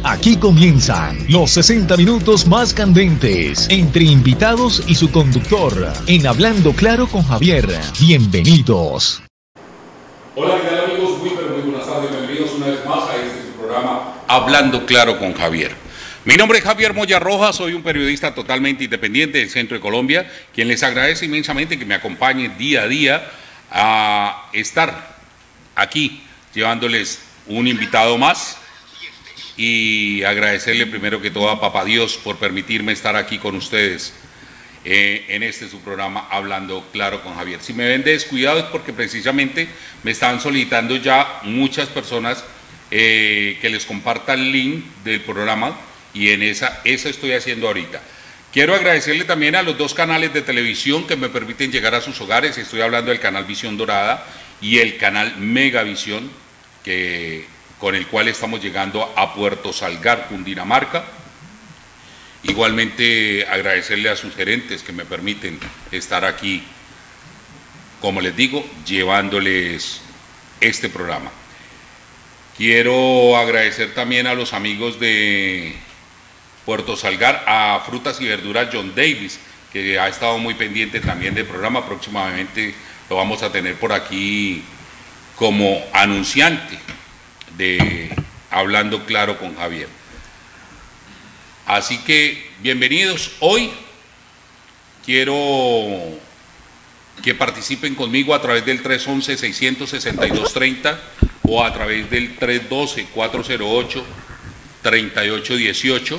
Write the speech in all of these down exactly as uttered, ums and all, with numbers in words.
Aquí comienzan los sesenta minutos más candentes entre invitados y su conductor en Hablando Claro con Javier. Bienvenidos. Hola, ¿qué tal amigos? Muy, pero muy buenas tardes. Bienvenidos una vez más a este su programa Hablando Claro con Javier. Mi nombre es Javier Moya Rojas, soy un periodista totalmente independiente del centro de Colombia, quien les agradece inmensamente que me acompañe día a día a estar aquí llevándoles un invitado más y agradecerle primero que todo a Papá Dios por permitirme estar aquí con ustedes eh, en este su programa Hablando Claro con Javier. Si me ven descuidado es porque precisamente me están solicitando ya muchas personas eh, que les comparta el link del programa y en esa, eso estoy haciendo ahorita. Quiero agradecerle también a los dos canales de televisión que me permiten llegar a sus hogares. Estoy hablando del canal Visión Dorada y el canal Megavisión, que con el cual estamos llegando a Puerto Salgar, Cundinamarca. Igualmente agradecerle a sus gerentes que me permiten estar aquí, como les digo, llevándoles este programa. Quiero agradecer también a los amigos de Puerto Salgar, a Frutas y Verduras John Davis, que ha estado muy pendiente también del programa. Próximamente lo vamos a tener por aquí como anunciante de Hablando Claro con Javier. Así que bienvenidos. Hoy quiero que participen conmigo a través del tres once, seiscientos sesenta y dos treinta o a través del tres doce, cuatrocientos ocho, treinta y ocho dieciocho.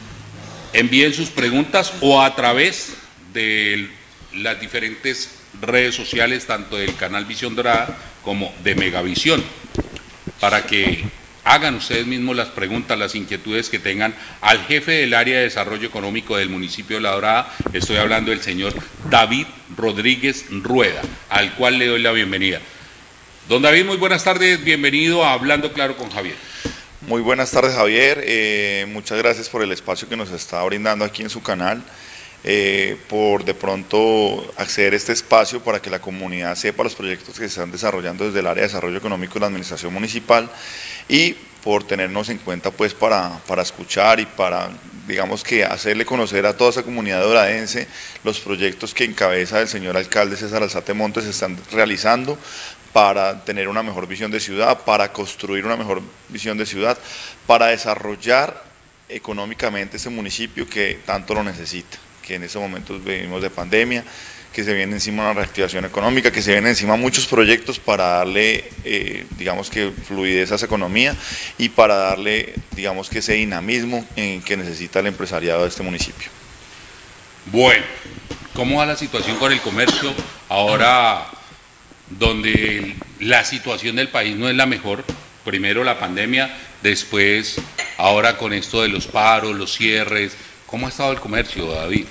Envíen sus preguntas o a través de las diferentes redes sociales, tanto del canal Visión Dorada como de Megavisión, para que hagan ustedes mismos las preguntas, las inquietudes que tengan al jefe del área de desarrollo económico del municipio de La Dorada. Estoy hablando del señor David Rodríguez Rueda, al cual le doy la bienvenida. Don David, muy buenas tardes, bienvenido a Hablando Claro con Javier. Muy buenas tardes, Javier, eh, muchas gracias por el espacio que nos está brindando aquí en su canal. Eh, por de pronto acceder a este espacio para que la comunidad sepa los proyectos que se están desarrollando desde el área de desarrollo económico de la administración municipal y por tenernos en cuenta pues para, para escuchar y para, digamos que hacerle conocer a toda esa comunidad doradense los proyectos que encabeza el señor alcalde César Alzate Montes se están realizando para tener una mejor visión de ciudad, para construir una mejor visión de ciudad, para desarrollar económicamente ese municipio que tanto lo necesita, que en estos momentos vivimos de pandemia, que se viene encima una reactivación económica, que se vienen encima muchos proyectos para darle, eh, digamos que fluidez a esa economía y para darle, digamos que ese dinamismo en que necesita el empresariado de este municipio. Bueno, ¿cómo va la situación con el comercio ahora donde la situación del país no es la mejor? Primero la pandemia, después ahora con esto de los paros, los cierres. ¿Cómo ha estado el comercio, David?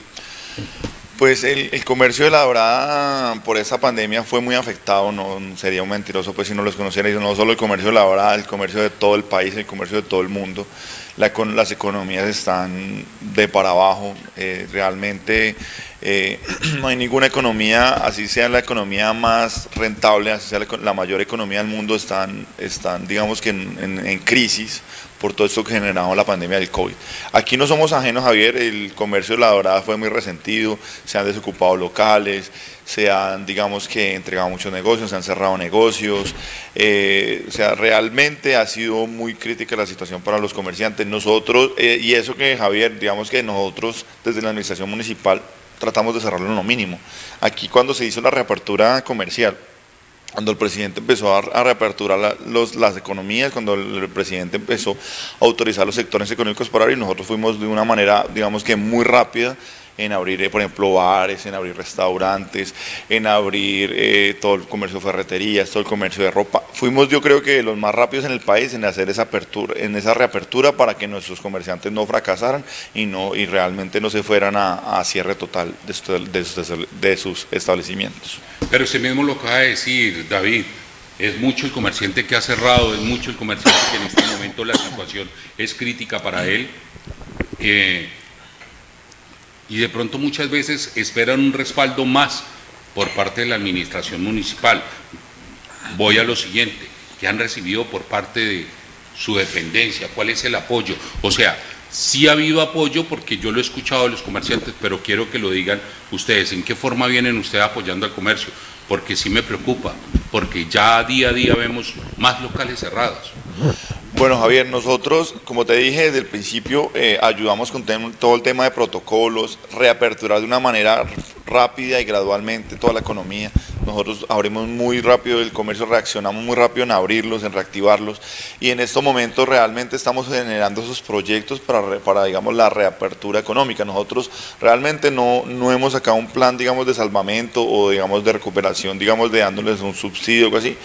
Pues el, el comercio de La Dorada por esa pandemia fue muy afectado, no sería un mentiroso pues si no los conociera, no solo el comercio de La Dorada, el comercio de todo el país, el comercio de todo el mundo. La, las economías están de para abajo, eh, realmente eh, no hay ninguna economía, así sea la economía más rentable, así sea la, la mayor economía del mundo, están, están digamos que en, en, en crisis por todo esto que generó la pandemia del COVID. Aquí no somos ajenos, Javier, el comercio de La Dorada fue muy resentido, se han desocupado locales, se han, digamos que, entregado muchos negocios, se han cerrado negocios, eh, o sea, realmente ha sido muy crítica la situación para los comerciantes. Nosotros, eh, y eso que, Javier, digamos que nosotros desde la administración municipal tratamos de cerrarlo en lo mínimo. Aquí cuando se hizo la reapertura comercial, cuando el presidente empezó a, a reaperturar la, los, las economías, cuando el, el presidente empezó a autorizar los sectores económicos para abrir, nosotros fuimos de una manera, digamos que muy rápida, en abrir, por ejemplo, bares, en abrir restaurantes, en abrir eh, todo el comercio de ferreterías, todo el comercio de ropa. Fuimos, yo creo que los más rápidos en el país en hacer esa apertura, en esa reapertura para que nuestros comerciantes no fracasaran y no y realmente no se fueran a, a cierre total de, de, de, de sus establecimientos. Pero usted mismo lo acaba de decir, David. Es mucho el comerciante que ha cerrado, es mucho el comerciante que en este momento la situación es crítica para él. Eh, y de pronto muchas veces esperan un respaldo más por parte de la administración municipal. Voy a lo siguiente, que han recibido por parte de su dependencia, cuál es el apoyo. O sea, sí ha habido apoyo porque yo lo he escuchado de los comerciantes, pero quiero que lo digan ustedes, ¿en qué forma vienen ustedes apoyando al comercio? Porque sí me preocupa, porque ya día a día vemos más locales cerrados. Bueno, Javier, nosotros, como te dije desde el principio, eh, ayudamos con todo el tema de protocolos, reaperturar de una manera rápida y gradualmente toda la economía. Nosotros abrimos muy rápido el comercio, reaccionamos muy rápido en abrirlos, en reactivarlos, y en estos momentos realmente estamos generando esos proyectos para, para digamos, la reapertura económica. Nosotros realmente no, no hemos sacado un plan, digamos, de salvamento o, digamos, de recuperación, digamos, de dándoles un subsidio o algo así.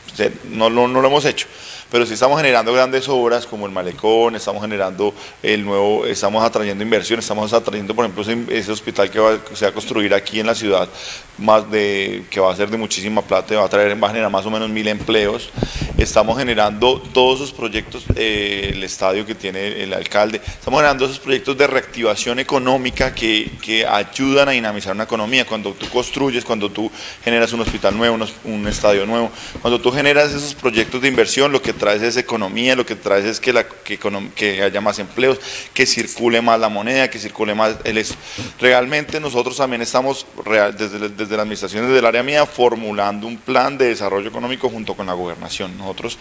No, no, no lo hemos hecho, pero sí estamos generando grandes obras como el Malecón, estamos generando el nuevo, estamos atrayendo inversión, estamos atrayendo, por ejemplo, ese, ese hospital que va, se va a construir aquí en la ciudad, más de, que va a ser de muchísima plata, va a traer, va a generar más o menos mil empleos. Estamos generando todos esos proyectos, eh, el estadio que tiene el alcalde, estamos generando esos proyectos de reactivación económica que, que ayudan a dinamizar una economía. Cuando tú construyes, cuando tú generas un hospital nuevo, un, un estadio nuevo, cuando tú generas esos proyectos de inversión, lo que traes es economía, lo que traes es que, la, que, que haya más empleos, que circule más la moneda, que circule más el eso. Realmente nosotros también estamos, real, desde, desde la administración, desde el área mía, formulando un plan de desarrollo económico junto con la gobernación. Nosotros,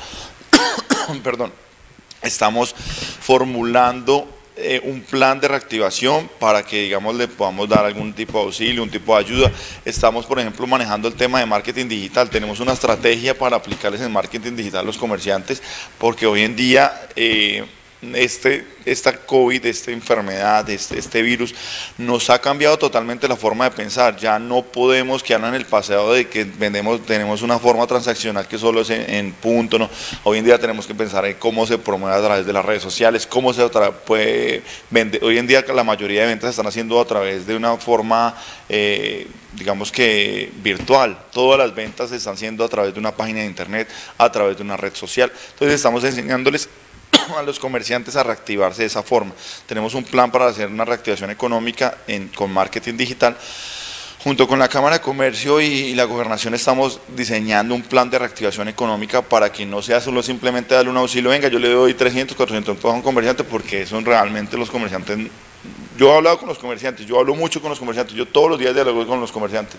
perdón, estamos formulando Eh, un plan de reactivación para que, digamos, le podamos dar algún tipo de auxilio, un tipo de ayuda. Estamos, por ejemplo, manejando el tema de marketing digital. Tenemos una estrategia para aplicarles el marketing digital a los comerciantes, porque hoy en día eh, este, esta COVID, esta enfermedad, este, este virus, nos ha cambiado totalmente la forma de pensar. Ya no podemos quedarnos en el pasado de que vendemos, tenemos una forma transaccional que solo es en, en punto, ¿no? Hoy en día tenemos que pensar en cómo se promueve a través de las redes sociales, cómo se puede vender. Hoy en día la mayoría de ventas se están haciendo a través de una forma, eh, digamos que virtual. Todas las ventas se están haciendo a través de una página de internet, a través de una red social. Entonces estamos enseñándoles a los comerciantes a reactivarse de esa forma. Tenemos un plan para hacer una reactivación económica en, con marketing digital. Junto con la Cámara de Comercio y, y la Gobernación estamos diseñando un plan de reactivación económica para que no sea solo simplemente darle un auxilio, venga, yo le doy trescientos, cuatrocientos pesos a un comerciante, porque eso realmente los comerciantes, yo he hablado con los comerciantes, yo hablo mucho con los comerciantes, yo todos los días dialogo con los comerciantes.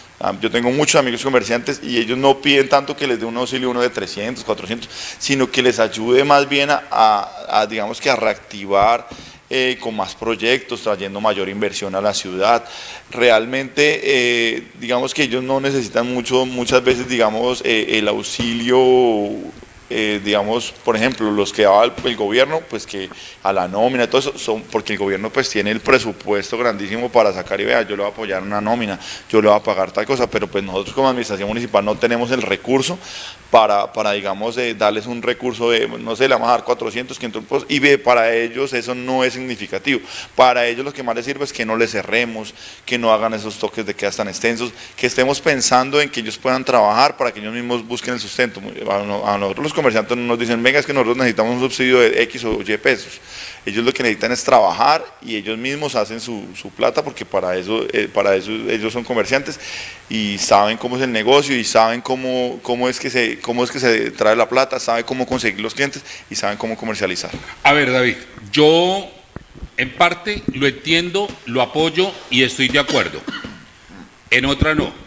Yo tengo muchos amigos comerciantes y ellos no piden tanto que les dé un auxilio uno de trescientos, cuatrocientos, sino que les ayude más bien a, a, a digamos que a reactivar eh, con más proyectos, trayendo mayor inversión a la ciudad. Realmente, eh, digamos que ellos no necesitan mucho, muchas veces, digamos, eh, el auxilio. Eh, digamos, por ejemplo, los que daba el, el gobierno, pues que a la nómina, todo eso, son porque el gobierno pues tiene el presupuesto grandísimo para sacar y vea, yo le voy a apoyar una nómina, yo le voy a pagar tal cosa, pero pues nosotros como administración municipal no tenemos el recurso para, para digamos, eh, darles un recurso de, no sé, le vamos a dar cuatrocientos, quinientos pesos, y ve, para ellos eso no es significativo. Para ellos lo que más les sirve es que no les cerremos, que no hagan esos toques de queda tan extensos, que estemos pensando en que ellos puedan trabajar para que ellos mismos busquen el sustento. A nosotros los comerciantes nos dicen, venga, es que nosotros necesitamos un subsidio de X o Y pesos. Ellos lo que necesitan es trabajar y ellos mismos hacen su, su plata, porque para eso, eh, para eso ellos son comerciantes y saben cómo es el negocio y saben cómo, cómo, es que se, cómo es que se trae la plata, saben cómo conseguir los clientes y saben cómo comercializar. A ver, David, yo en parte lo entiendo, lo apoyo y estoy de acuerdo. En otra no.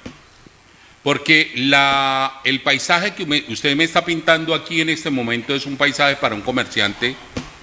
Porque la, el paisaje que me, usted me está pintando aquí en este momento es un paisaje para un comerciante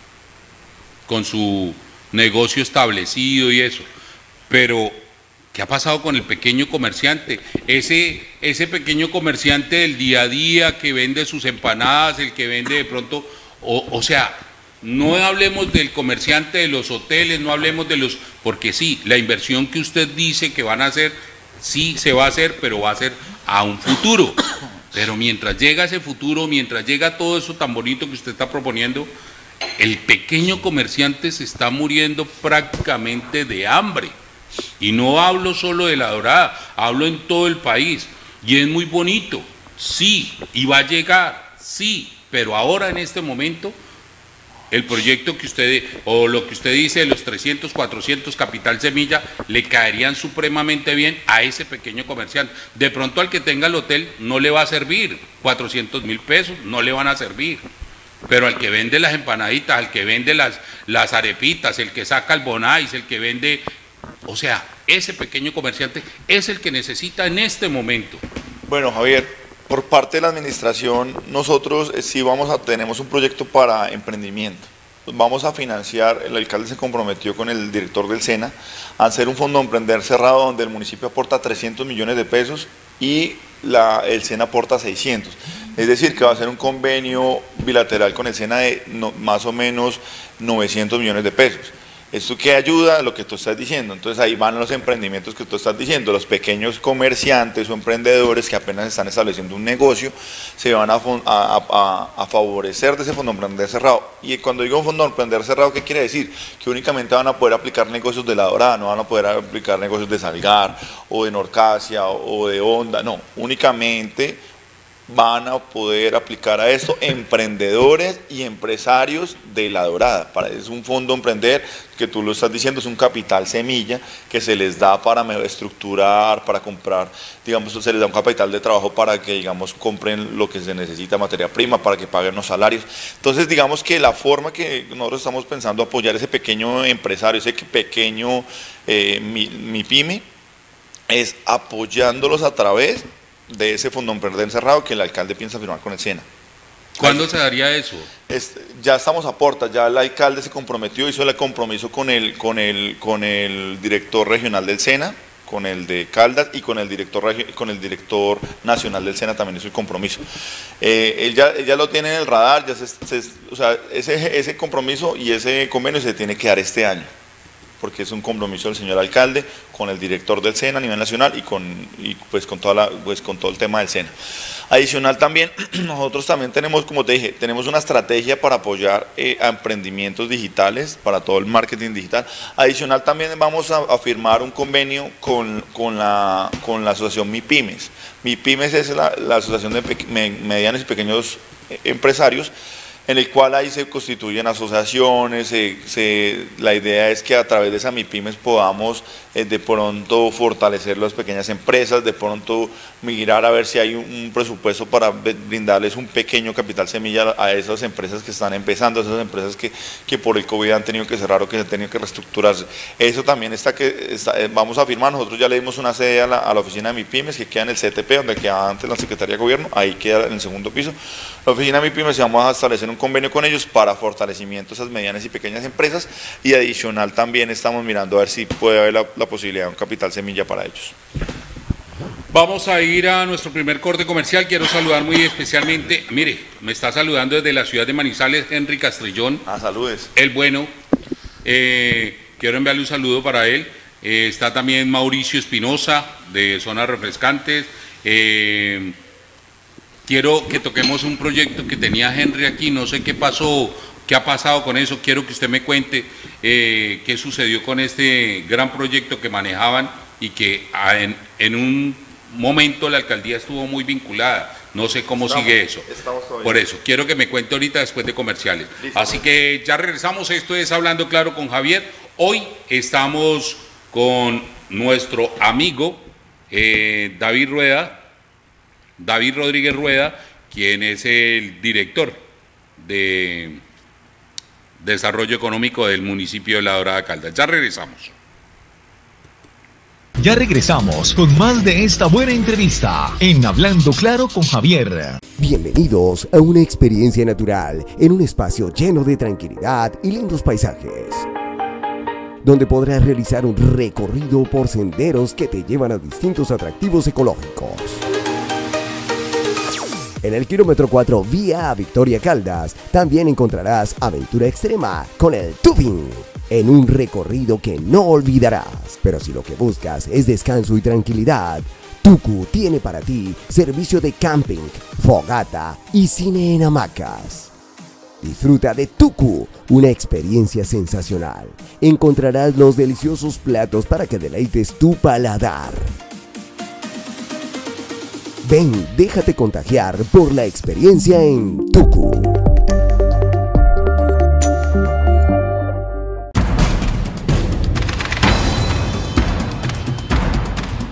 con su negocio establecido y eso. Pero, ¿qué ha pasado con el pequeño comerciante? Ese, ese pequeño comerciante del día a día que vende sus empanadas, el que vende de pronto, o, o sea, no hablemos del comerciante de los hoteles, no hablemos de los, porque sí, la inversión que usted dice que van a hacer, sí se va a hacer, pero va a ser a un futuro. Pero mientras llega ese futuro, mientras llega todo eso tan bonito que usted está proponiendo, el pequeño comerciante se está muriendo prácticamente de hambre. Y no hablo solo de La Dorada, hablo en todo el país. Y es muy bonito, sí, y va a llegar, sí, pero ahora en este momento el proyecto que usted, o lo que usted dice de los trescientos, cuatrocientos capital semilla, le caerían supremamente bien a ese pequeño comerciante. De pronto al que tenga el hotel no le va a servir, cuatrocientos mil pesos no le van a servir, pero al que vende las empanaditas, al que vende las, las arepitas, el que saca el bonais, el que vende, o sea, ese pequeño comerciante es el que necesita en este momento. Bueno, Javier, por parte de la administración, nosotros eh, sí vamos a, tenemos un proyecto para emprendimiento. Vamos a financiar, el alcalde se comprometió con el director del SENA a hacer un fondo de emprender cerrado donde el municipio aporta trescientos millones de pesos y la, el SENA aporta seiscientos. Es decir, que va a ser un convenio bilateral con el SENA de no, más o menos novecientos millones de pesos. ¿Esto qué ayuda a lo que tú estás diciendo? Entonces ahí van los emprendimientos que tú estás diciendo, los pequeños comerciantes o emprendedores que apenas están estableciendo un negocio, se van a, a, a, a favorecer de ese fondo emprender cerrado. Y cuando digo fondo emprender cerrado, ¿qué quiere decir? Que únicamente van a poder aplicar negocios de La Dorada, no van a poder aplicar negocios de Salgar o de Norcasia o, o de Honda, no, únicamente van a poder aplicar a esto emprendedores y empresarios de La Dorada. Para, es un fondo emprender, que tú lo estás diciendo, es un capital semilla que se les da para estructurar, para comprar, digamos, se les da un capital de trabajo para que, digamos, compren lo que se necesita, materia prima, para que paguen los salarios. Entonces, digamos que la forma que nosotros estamos pensando apoyar ese pequeño empresario, ese pequeño eh, mi, mi pyme, es apoyándolos a través de ese fondo emprender cerrado que el alcalde piensa firmar con el SENA. ¿Cuándo se daría eso? Es, ya estamos a puertas, ya el alcalde se comprometió, hizo el compromiso con el, con el, con el director regional del SENA, con el de Caldas y con el director, con el director nacional del SENA también hizo el compromiso. Eh, él, ya, él ya lo tiene en el radar, ya se, se, o sea, ese, ese compromiso y ese convenio se tiene que dar este año, porque es un compromiso del señor alcalde con el director del SENA a nivel nacional y con, y pues con, toda la, pues con todo el tema del SENA. Adicional también, nosotros también tenemos, como te dije, tenemos una estrategia para apoyar eh, a emprendimientos digitales, para todo el marketing digital. Adicional también vamos a, a firmar un convenio con, con, la, con la asociación MIPYMES. MIPYMES es la, la asociación de medianos y pequeños empresarios, en el cual ahí se constituyen asociaciones, se, se, la idea es que a través de esa MIPYMES podamos eh, de pronto fortalecer las pequeñas empresas, de pronto mirar a ver si hay un, un presupuesto para brindarles un pequeño capital semilla a esas empresas que están empezando, a esas empresas que, que por el COVID han tenido que cerrar o que han tenido que reestructurarse. Eso también está que está, vamos a firmar, nosotros ya le dimos una sede a la, a la oficina de MIPYMES que queda en el C T P, donde quedaba antes la Secretaría de Gobierno, ahí queda en el segundo piso. La oficina de MIPYMES y vamos a establecer un convenio con ellos para fortalecimiento de esas medianas y pequeñas empresas y adicional también estamos mirando a ver si puede haber la, la posibilidad de un capital semilla para ellos. Vamos a ir a nuestro primer corte comercial. Quiero saludar muy especialmente, mire, me está saludando desde la ciudad de Manizales Henry Castrillón. Ah, saludes. El bueno, eh, quiero enviarle un saludo para él. Eh, está también Mauricio Espinosa de Zonas Refrescantes. Eh, Quiero que toquemos un proyecto que tenía Henry aquí, no sé qué pasó, qué ha pasado con eso, quiero que usted me cuente eh, qué sucedió con este gran proyecto que manejaban y que en, en un momento la alcaldía estuvo muy vinculada, no sé cómo estamos, sigue eso, por eso, quiero que me cuente ahorita después de comerciales. Listo. Así que ya regresamos, esto es Hablando Claro con Javier, hoy estamos con nuestro amigo eh, David Rueda, David Rodríguez Rueda, quien es el director de Desarrollo Económico del municipio de La Dorada Caldas. Ya regresamos. Ya regresamos con más de esta buena entrevista en Hablando Claro con Javier. Bienvenidos a una experiencia natural en un espacio lleno de tranquilidad y lindos paisajes, donde podrás realizar un recorrido por senderos que te llevan a distintos atractivos ecológicos. En el kilómetro cuatro vía a Victoria Caldas también encontrarás aventura extrema con el tubing, en un recorrido que no olvidarás. Pero si lo que buscas es descanso y tranquilidad, Tucu tiene para ti servicio de camping, fogata y cine en hamacas. Disfruta de Tucu, una experiencia sensacional. Encontrarás los deliciosos platos para que deleites tu paladar. Ven, déjate contagiar por la experiencia en Tucu.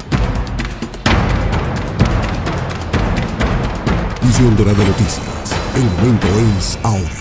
Visión Dorada Noticias, El momento es ahora.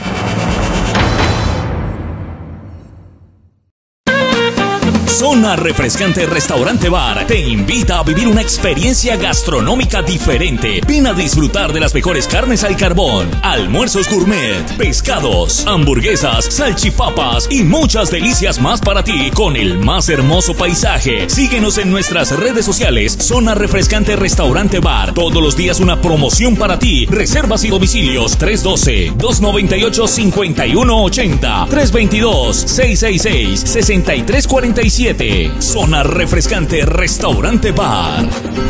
Zona Refrescante Restaurante Bar te invita a vivir una experiencia gastronómica diferente. Ven a disfrutar de las mejores carnes al carbón, almuerzos gourmet, pescados, hamburguesas, salchipapas y muchas delicias más para ti con el más hermoso paisaje. Síguenos en nuestras redes sociales. Zona Refrescante Restaurante Bar. Todos los días una promoción para ti. Reservas y domicilios tres uno dos, dos nueve ocho, cinco uno ocho cero, tres dos dos, seis seis seis, seis tres cuatro siete. Zona Refrescante Restaurante Bar.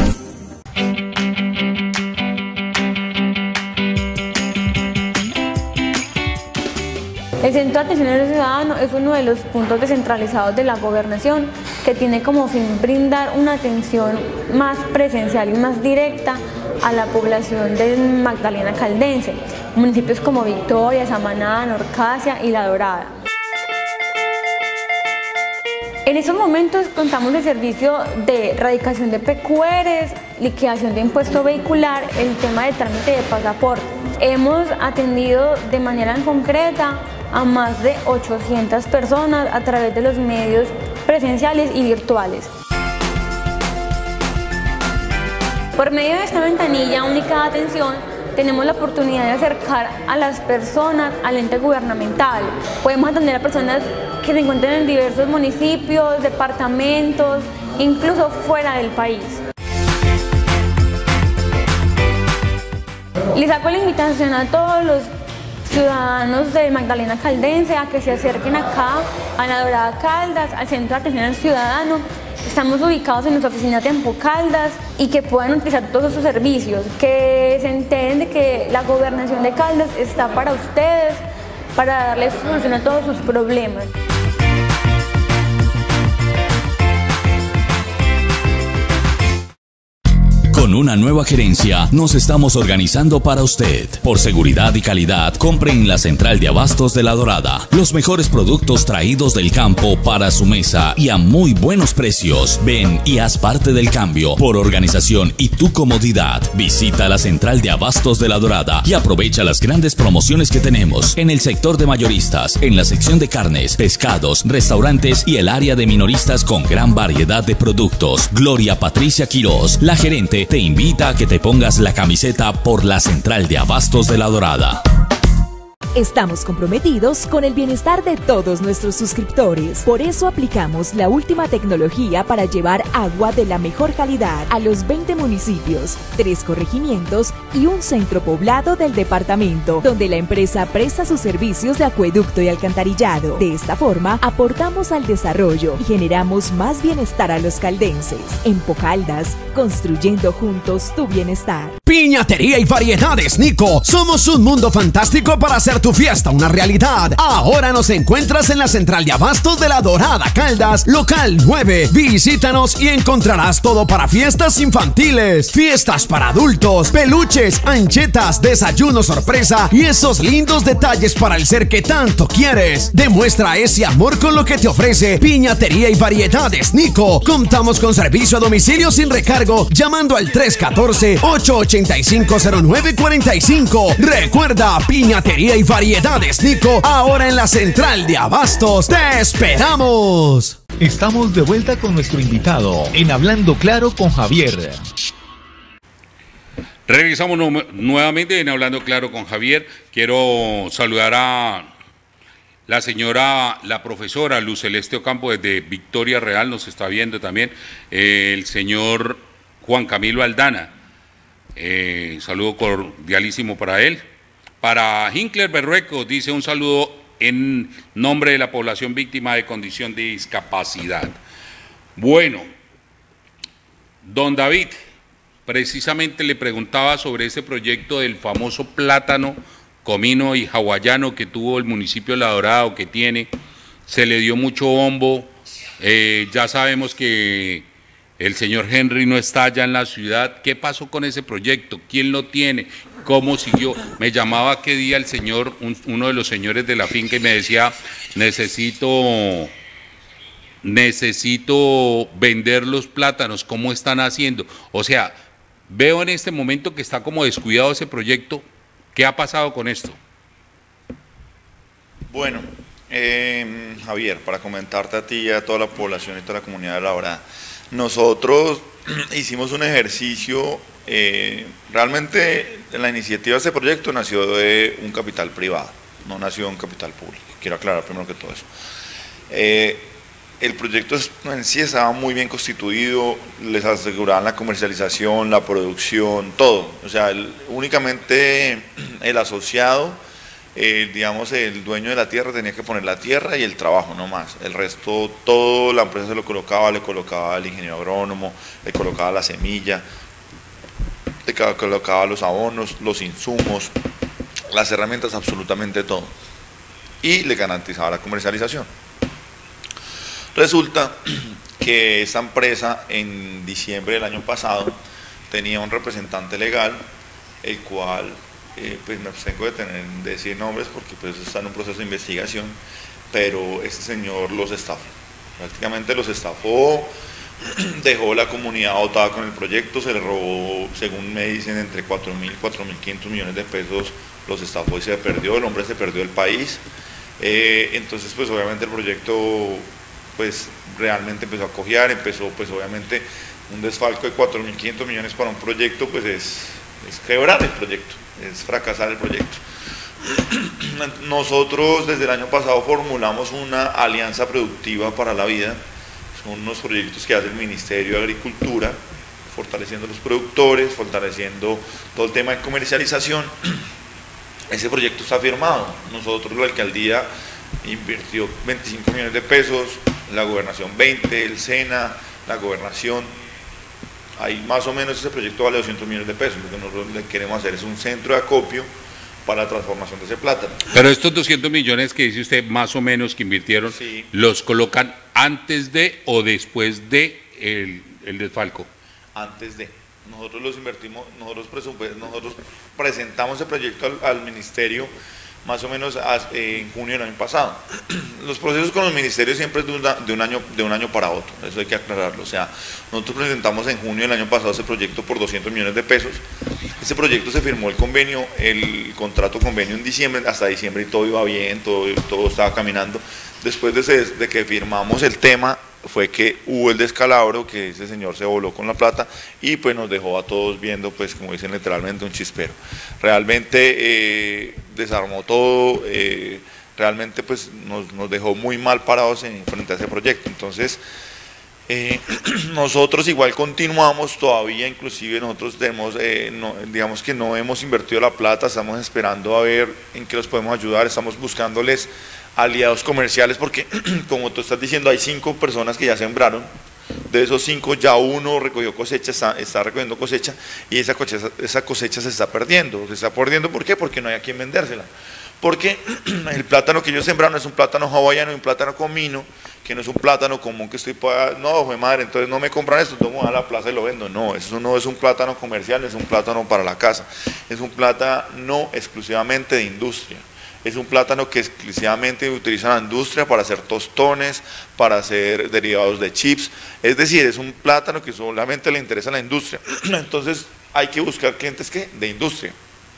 El Centro de Atención al Ciudadano es uno de los puntos descentralizados de la gobernación que tiene como fin brindar una atención más presencial y más directa a la población del Magdalena Caldense, municipios como Victoria, Samaná, Norcasia y La Dorada. En estos momentos contamos el servicio de radicación de P Q Rs, liquidación de impuesto vehicular, el tema de trámite de pasaporte. Hemos atendido de manera concreta a más de ochocientas personas a través de los medios presenciales y virtuales. Por medio de esta ventanilla única de atención, tenemos la oportunidad de acercar a las personas al ente gubernamental. Podemos atender a personas que se encuentran en diversos municipios, departamentos, incluso fuera del país. Les hago la invitación a todos los ciudadanos de Magdalena Caldense a que se acerquen acá a La Dorada Caldas, al Centro de Atención al Ciudadano. Estamos ubicados en nuestra oficina Tempo Caldas y que puedan utilizar todos sus servicios, que se enteren de que la gobernación de Caldas está para ustedes, para darles solución a todos sus problemas. Con una nueva gerencia, nos estamos organizando para usted. Por seguridad y calidad, compre en la Central de Abastos de La Dorada los mejores productos traídos del campo para su mesa y a muy buenos precios. Ven y haz parte del cambio. Por organización y tu comodidad, visita la Central de Abastos de La Dorada y aprovecha las grandes promociones que tenemos en el sector de mayoristas, en la sección de carnes, pescados, restaurantes y el área de minoristas con gran variedad de productos. Gloria Patricia Quiroz, la gerente, te invita a que te pongas la camiseta por la Central de Abastos de La Dorada. Estamos comprometidos con el bienestar de todos nuestros suscriptores. Por eso aplicamos la última tecnología para llevar agua de la mejor calidad a los veinte municipios, tres corregimientos y un centro poblado del departamento, donde la empresa presta sus servicios de acueducto y alcantarillado. De esta forma, aportamos al desarrollo y generamos más bienestar a los caldenses. En Pocaldas, construyendo juntos tu bienestar. Piñatería y variedades Nico. Somos un mundo fantástico para hacer tu fiesta una realidad. Ahora nos encuentras en la Central de Abastos de La Dorada Caldas, local nueve. Visítanos y encontrarás todo para fiestas infantiles, fiestas para adultos, peluches, anchetas, desayuno sorpresa y esos lindos detalles para el ser que tanto quieres. Demuestra ese amor con lo que te ofrece Piñatería y variedades Nico. Contamos con servicio a domicilio sin recargo llamando al tres uno cuatro, ocho ocho cinco, cero nueve cuatro cinco. Recuerda, Piñatería y variedades Nico, ahora en la Central de Abastos. ¡Te esperamos! Estamos de vuelta con nuestro invitado en Hablando Claro con Javier. Regresamos nu nuevamente en Hablando Claro con Javier. Quiero saludar a la señora, la profesora Luz Celeste Ocampo desde Victoria Real, nos está viendo también. Eh, el señor Juan Camilo Aldana. Eh, saludo cordialísimo para él. Para Hinkler Berrueco, dice un saludo en nombre de la población víctima de condición de discapacidad. Bueno, don David, precisamente le preguntaba sobre ese proyecto del famoso plátano, comino y hawaiano que tuvo el municipio de La Dorada, o que tiene. Se le dio mucho bombo. Eh, ya sabemos que el señor Henry no está allá en la ciudad. ¿Qué pasó con ese proyecto? ¿Quién lo tiene? ¿Cómo siguió? Me llamaba qué día el señor, un, uno de los señores de la finca, y me decía, necesito, necesito vender los plátanos. ¿Cómo están haciendo? O sea, veo en este momento que está como descuidado ese proyecto. ¿Qué ha pasado con esto? Bueno, eh, Javier, para comentarte a ti y a toda la población y toda la comunidad de La Dorada, nosotros hicimos un ejercicio, eh, realmente la iniciativa de este proyecto nació de un capital privado, no nació de un capital público, quiero aclarar primero que todo eso. Eh, el proyecto en sí estaba muy bien constituido, les aseguraban la comercialización, la producción, todo, o sea, el, únicamente el asociado, eh, digamos el dueño de la tierra tenía que poner la tierra y el trabajo no más, el resto todo la empresa se lo colocaba, le colocaba el ingeniero agrónomo, le colocaba la semilla, le colocaba los abonos, los insumos, las herramientas, absolutamente todo, y le garantizaba la comercialización. Resulta que esta empresa en diciembre del año pasado tenía un representante legal, el cual, eh, pues me abstengo de, tener, de decir nombres porque pues está en un proceso de investigación, pero este señor los estafó, prácticamente los estafó, dejó la comunidad dotada con el proyecto, se le robó, según me dicen, entre cuatro mil y cuatro mil quinientos millones de pesos, los estafó y se perdió, el hombre se perdió el país, eh, entonces pues obviamente el proyecto pues realmente empezó a cojear, empezó pues obviamente un desfalco de cuatro mil quinientos millones para un proyecto, pues es, es quebrar el proyecto, es fracasar el proyecto. Nosotros desde el año pasado formulamos una alianza productiva para la vida, son unos proyectos que hace el Ministerio de Agricultura, fortaleciendo los productores, fortaleciendo todo el tema de comercialización. Ese proyecto está firmado, nosotros la alcaldía invirtió veinticinco millones de pesos, la gobernación veinte, el SENA, la gobernación, ahí más o menos ese proyecto vale doscientos millones de pesos, lo que nosotros le queremos hacer es un centro de acopio para la transformación de ese plátano. Pero estos doscientos millones que dice usted más o menos que invirtieron, sí, ¿los colocan antes de o después de el, el desfalco? Antes de. Nosotros los invertimos, nosotros, nosotros presentamos el proyecto al, al ministerio más o menos en junio del año pasado. Los procesos con los ministerios siempre es de, una, de, un año, de un año para otro, eso hay que aclararlo. O sea, nosotros presentamos en junio del año pasado ese proyecto por doscientos millones de pesos. Ese proyecto se firmó el convenio, el contrato convenio en diciembre, hasta diciembre y todo iba bien, todo, todo estaba caminando. Después de, ese, de que firmamos el tema, fue que hubo el descalabro, que ese señor se voló con la plata y pues nos dejó a todos viendo, pues como dicen literalmente, un chispero. Realmente eh, desarmó todo, eh, realmente pues nos, nos dejó muy mal parados en, frente a ese proyecto. Entonces eh, nosotros igual continuamos todavía, inclusive nosotros tenemos, eh, no, digamos que no hemos invertido la plata, estamos esperando a ver en qué los podemos ayudar, estamos buscándoles aliados comerciales, porque como tú estás diciendo, hay cinco personas que ya sembraron, de esos cinco ya uno recogió cosecha, está, está recogiendo cosecha, y esa cosecha, esa cosecha se está perdiendo, se está perdiendo, ¿por qué? Porque no hay a quien vendérsela, porque el plátano que ellos sembraron es un plátano hawaiano y un plátano comino, que no es un plátano común que estoy para, no, fue madre, entonces no me compran esto, entonces voy a la plaza y lo vendo, no, eso no es un plátano comercial, es un plátano para la casa, es un plátano exclusivamente de industria. Es un plátano que exclusivamente utiliza la industria para hacer tostones, para hacer derivados de chips, es decir, es un plátano que solamente le interesa a la industria. Entonces hay que buscar clientes ¿qué? De industria,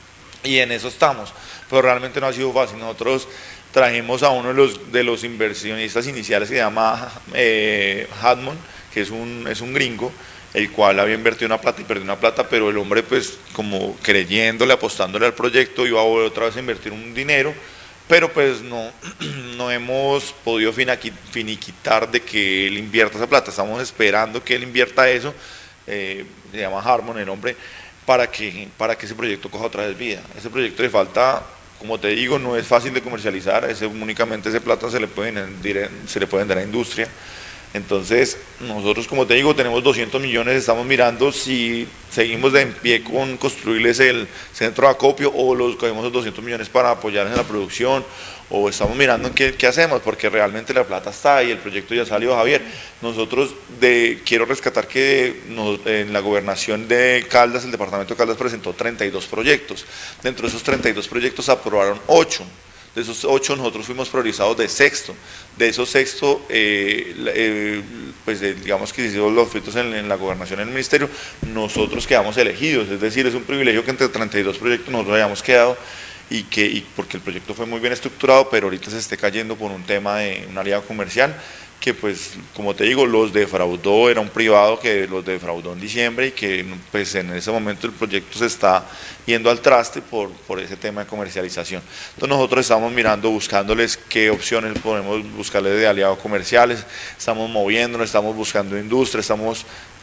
y en eso estamos, pero realmente no ha sido fácil. Nosotros trajimos a uno de los, de los inversionistas iniciales que se llama eh, Hadmon, que es un, es un gringo, el cual había invertido una plata y perdió una plata, pero el hombre pues como creyéndole, apostándole al proyecto, iba a volver otra vez a invertir un dinero, pero pues no, no hemos podido finiquitar de que él invierta esa plata. Estamos esperando que él invierta eso, eh, se llama Harmon el hombre, para que, para que ese proyecto coja otra vez vida. Ese proyecto le falta, como te digo, no es fácil de comercializar, ese, únicamente ese plata se le puede vender, se le puede vender a la industria. Entonces nosotros, como te digo, tenemos doscientos millones, estamos mirando si seguimos de en pie con construirles el centro de acopio o los cogemos los doscientos millones para apoyarles en la producción, o estamos mirando en qué, qué hacemos, porque realmente la plata está ahí, el proyecto ya salió, Javier. Nosotros, de, quiero rescatar que nos, en la gobernación de Caldas, el departamento de Caldas presentó treinta y dos proyectos, dentro de esos treinta y dos proyectos aprobaron ocho. De esos ocho nosotros fuimos priorizados de sexto. De esos sexto, eh, eh, pues eh, digamos que hicimos los frutos en, en la gobernación, en el ministerio, nosotros quedamos elegidos, es decir, es un privilegio que entre treinta y dos proyectos nosotros hayamos quedado, y que y porque el proyecto fue muy bien estructurado, pero ahorita se esté cayendo por un tema de una alianza comercial, que pues, como te digo, los defraudó, era un privado que los defraudó en diciembre y que pues en ese momento el proyecto se está yendo al traste por, por ese tema de comercialización. Entonces nosotros estamos mirando, buscándoles qué opciones podemos buscarles de aliados comerciales, estamos moviéndonos, estamos buscando industria, estamos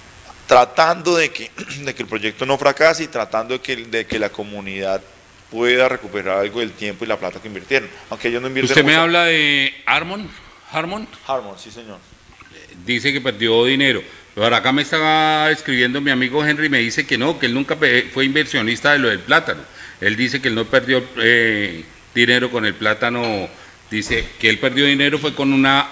tratando de que, de que el proyecto no fracase y tratando de que, de que la comunidad pueda recuperar algo del tiempo y la plata que invirtieron, aunque ellos no invierten. ¿Usted me mucho. habla de Harmon? ¿Harmon? Harmon, sí señor. Dice que perdió dinero. Pero acá me estaba escribiendo mi amigo Henry, me dice que no, que él nunca fue inversionista de lo del plátano. Él dice que él no perdió eh, dinero con el plátano, dice que él perdió dinero fue con una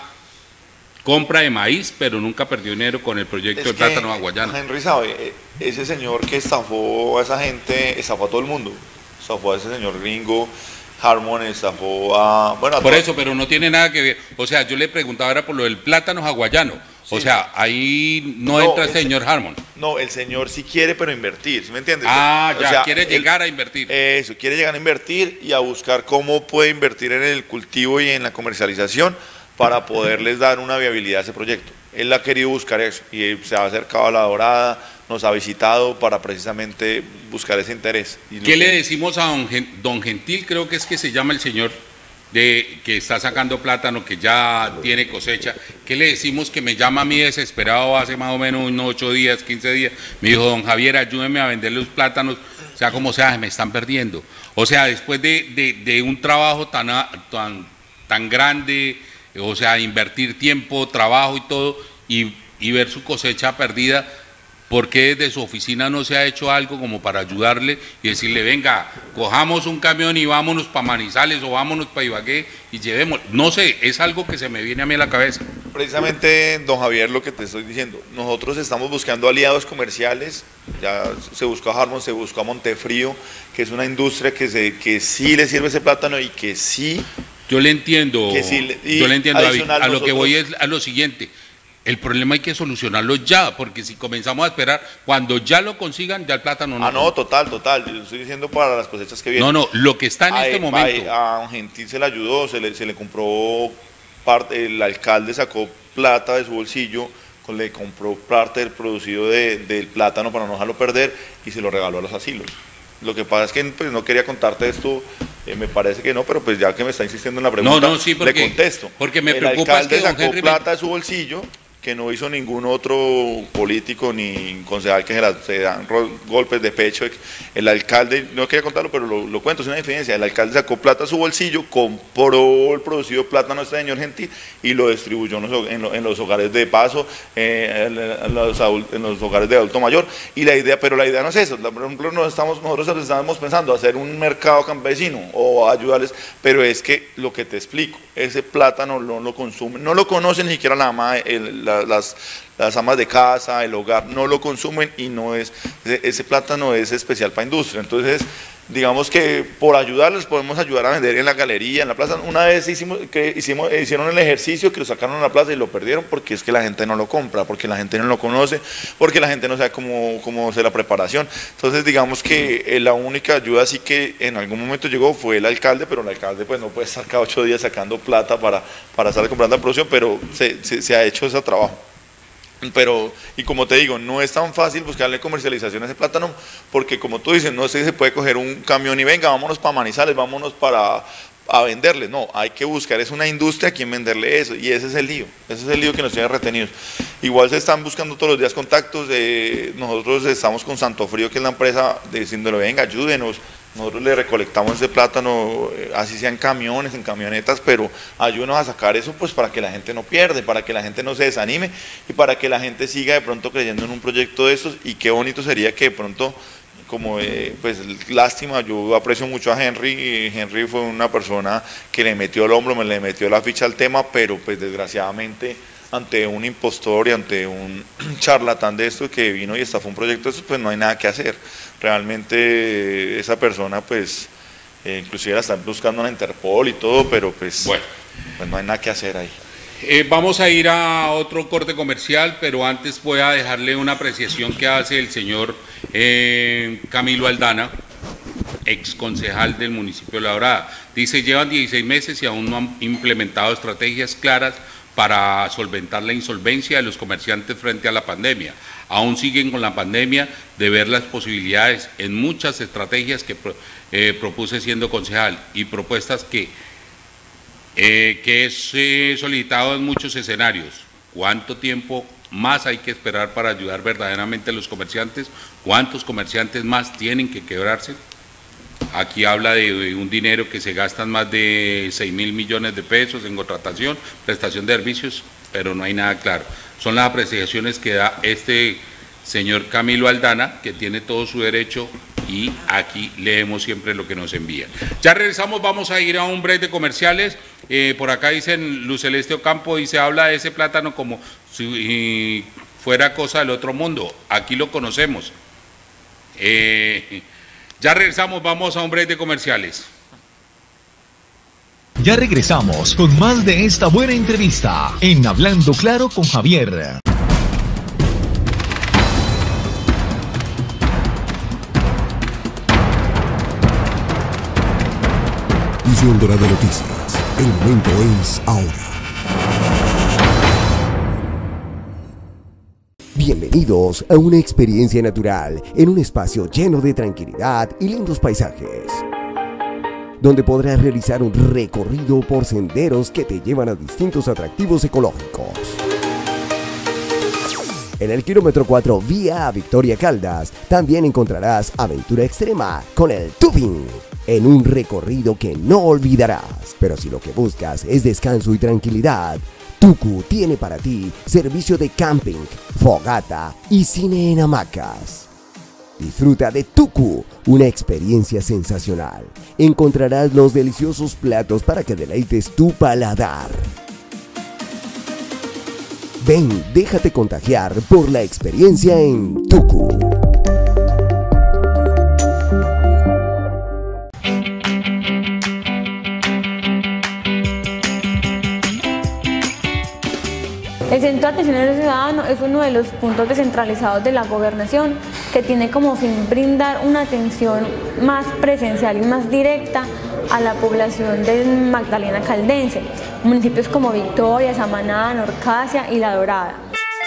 compra de maíz, pero nunca perdió dinero con el proyecto Es del que plátano aguayano. Henry sabe, ese señor que estafó a esa gente, estafó a todo el mundo. Estafó a ese señor gringo, Harmon estafó a... Bueno, a por todo. eso, pero no tiene nada que ver. O sea, yo le preguntaba era por lo del plátano hawaiano. Sí. O sea, ahí no, no entra el señor Harmon. No, el señor sí quiere, pero invertir, ¿sí me entiendes? Ah, o ya, sea, quiere él, llegar a invertir. Eso, quiere llegar a invertir y a buscar cómo puede invertir en el cultivo y en la comercialización para poderles dar una viabilidad a ese proyecto. Él ha querido buscar eso y se ha acercado a La Dorada, nos ha visitado para precisamente buscar ese interés. Y ¿Qué le decimos a don, Gen, don Gentil, creo que es que se llama el señor, de que está sacando plátano, que ya tiene cosecha? ¿Qué le decimos que me llama a mí desesperado hace más o menos unos ocho días, quince días? Me dijo, don Javier, ayúdeme a vender los plátanos, sea como sea, me están perdiendo. O sea, después de, de, de un trabajo tan, tan, tan grande, o sea, invertir tiempo, trabajo y todo, y, y ver su cosecha perdida, ¿por qué desde su oficina no se ha hecho algo como para ayudarle y decirle, venga, cojamos un camión y vámonos para Manizales o vámonos para Ibagué y llevemos? No sé, es algo que se me viene a mí a la cabeza. Precisamente, don Javier, lo que te estoy diciendo, nosotros estamos buscando aliados comerciales, ya se buscó a Harmon, se buscó a Montefrío, que es una industria que, se, que sí le sirve ese plátano y que sí... Yo le entiendo, sí, yo le entiendo, David, a nosotros, lo que voy es a lo siguiente. El problema hay que solucionarlo ya, porque si comenzamos a esperar, cuando ya lo consigan, ya el plátano no. Ah, no, total, total. Yo estoy diciendo para las cosechas que vienen. No, no, lo que está en a, este a, momento. A un Gentil se le ayudó, se le, se le compró parte, el alcalde sacó plata de su bolsillo, le compró parte del producido de, del plátano para no dejarlo perder y se lo regaló a los asilos. Lo que pasa es que pues, no quería contarte esto, eh, me parece que no, pero pues ya que me está insistiendo en la pregunta, no, no, sí, porque, le contesto. Porque me el preocupa alcalde es que sacó Henry plata me... de su bolsillo, que no hizo ningún otro político ni concejal que se, la, se dan golpes de pecho. El alcalde, no quería contarlo, pero lo, lo cuento, es una diferencia. El alcalde sacó plata a su bolsillo, compró el producido plátano de este señor Gentil y lo distribuyó en los, en los, en los hogares de paso, eh, en, los adult, en los hogares de adulto mayor. Y la idea, pero la idea no es eso. Por ejemplo, no estamos, nosotros estamos pensando hacer un mercado campesino o ayudarles, pero es que lo que te explico, ese plátano no lo consumen, no lo conocen ni siquiera la ama, el, la, Las, las amas de casa, el hogar, no lo consumen y no es, ese plátano es especial para industria. Entonces, digamos que por ayudarles podemos ayudar a vender en la galería, en la plaza. Una vez hicimos, que hicimos, hicieron el ejercicio que lo sacaron a la plaza y lo perdieron porque es que la gente no lo compra, porque la gente no lo conoce, porque la gente no sabe cómo, cómo hacer la preparación. Entonces, digamos que la única ayuda sí que en algún momento llegó fue el alcalde, pero el alcalde pues no puede estar cada ocho días sacando plata para, para estar comprando la producción, pero se, se, se ha hecho ese trabajo. Pero, y como te digo, no es tan fácil buscarle comercialización a ese plátano, porque como tú dices, no sé si se puede coger un camión y venga, vámonos para Manizales, vámonos para a venderle. No, hay que buscar, es una industria a quien venderle eso, y ese es el lío, ese es el lío que nos tiene retenidos. Igual se están buscando todos los días contactos, de, nosotros estamos con Santofrío, que es la empresa, diciéndole, venga, ayúdenos. Nosotros le recolectamos ese plátano, así sea en camiones, en camionetas, pero ayúdenos a sacar eso pues para que la gente no pierde, para que la gente no se desanime y para que la gente siga de pronto creyendo en un proyecto de estos. Y qué bonito sería que de pronto, como eh, pues lástima, yo aprecio mucho a Henry, y Henry fue una persona que le metió el hombro, me le metió la ficha al tema, pero pues desgraciadamente ante un impostor y ante un charlatán de esto que vino y estafó un proyecto de estos, pues no hay nada que hacer. Realmente esa persona pues eh, inclusive la están buscando en la Interpol y todo, pero pues, bueno. pues no hay nada que hacer ahí. Eh, vamos a ir a otro corte comercial, pero antes voy a dejarle una apreciación que hace el señor eh, Camilo Aldana, ex concejal del municipio de La Dorada. Dice, llevan dieciséis meses y aún no han implementado estrategias claras para solventar la insolvencia de los comerciantes frente a la pandemia. Aún siguen con la pandemia de ver las posibilidades en muchas estrategias que eh, propuse siendo concejal y propuestas que Eh, que es eh, solicitado en muchos escenarios. ¿Cuánto tiempo más hay que esperar para ayudar verdaderamente a los comerciantes? ¿Cuántos comerciantes más tienen que quebrarse? Aquí habla de un dinero que se gastan más de seis mil millones de pesos en contratación, prestación de servicios, pero no hay nada claro. Son las apreciaciones que da este señor Camilo Aldana, que tiene todo su derecho, y aquí leemos siempre lo que nos envían. Ya regresamos, vamos a ir a un break de comerciales. Eh, por acá dicen Luz Celeste Ocampo, y se habla de ese plátano como si fuera cosa del otro mundo. Aquí lo conocemos. Eh, ya regresamos, vamos a un break de comerciales. Ya regresamos con más de esta buena entrevista en Hablando Claro con Javier. Visión Dorada Noticias. El momento es ahora. Bienvenidos a una experiencia natural en un espacio lleno de tranquilidad y lindos paisajes, donde podrás realizar un recorrido por senderos que te llevan a distintos atractivos ecológicos. En el kilómetro cuatro vía a Victoria Caldas también encontrarás aventura extrema con el tubing, en un recorrido que no olvidarás. Pero si lo que buscas es descanso y tranquilidad, Tucu tiene para ti servicio de camping, fogata y cine en hamacas. Disfruta de Tucu, una experiencia sensacional. Encontrarás los deliciosos platos para que deleites tu paladar. Ven, déjate contagiar por la experiencia en Tucu. El Centro de Atención al Ciudadano es uno de los puntos descentralizados de la gobernación que tiene como fin brindar una atención más presencial y más directa a la población del Magdalena Caldense, municipios como Victoria, Samaná, Norcasia y La Dorada.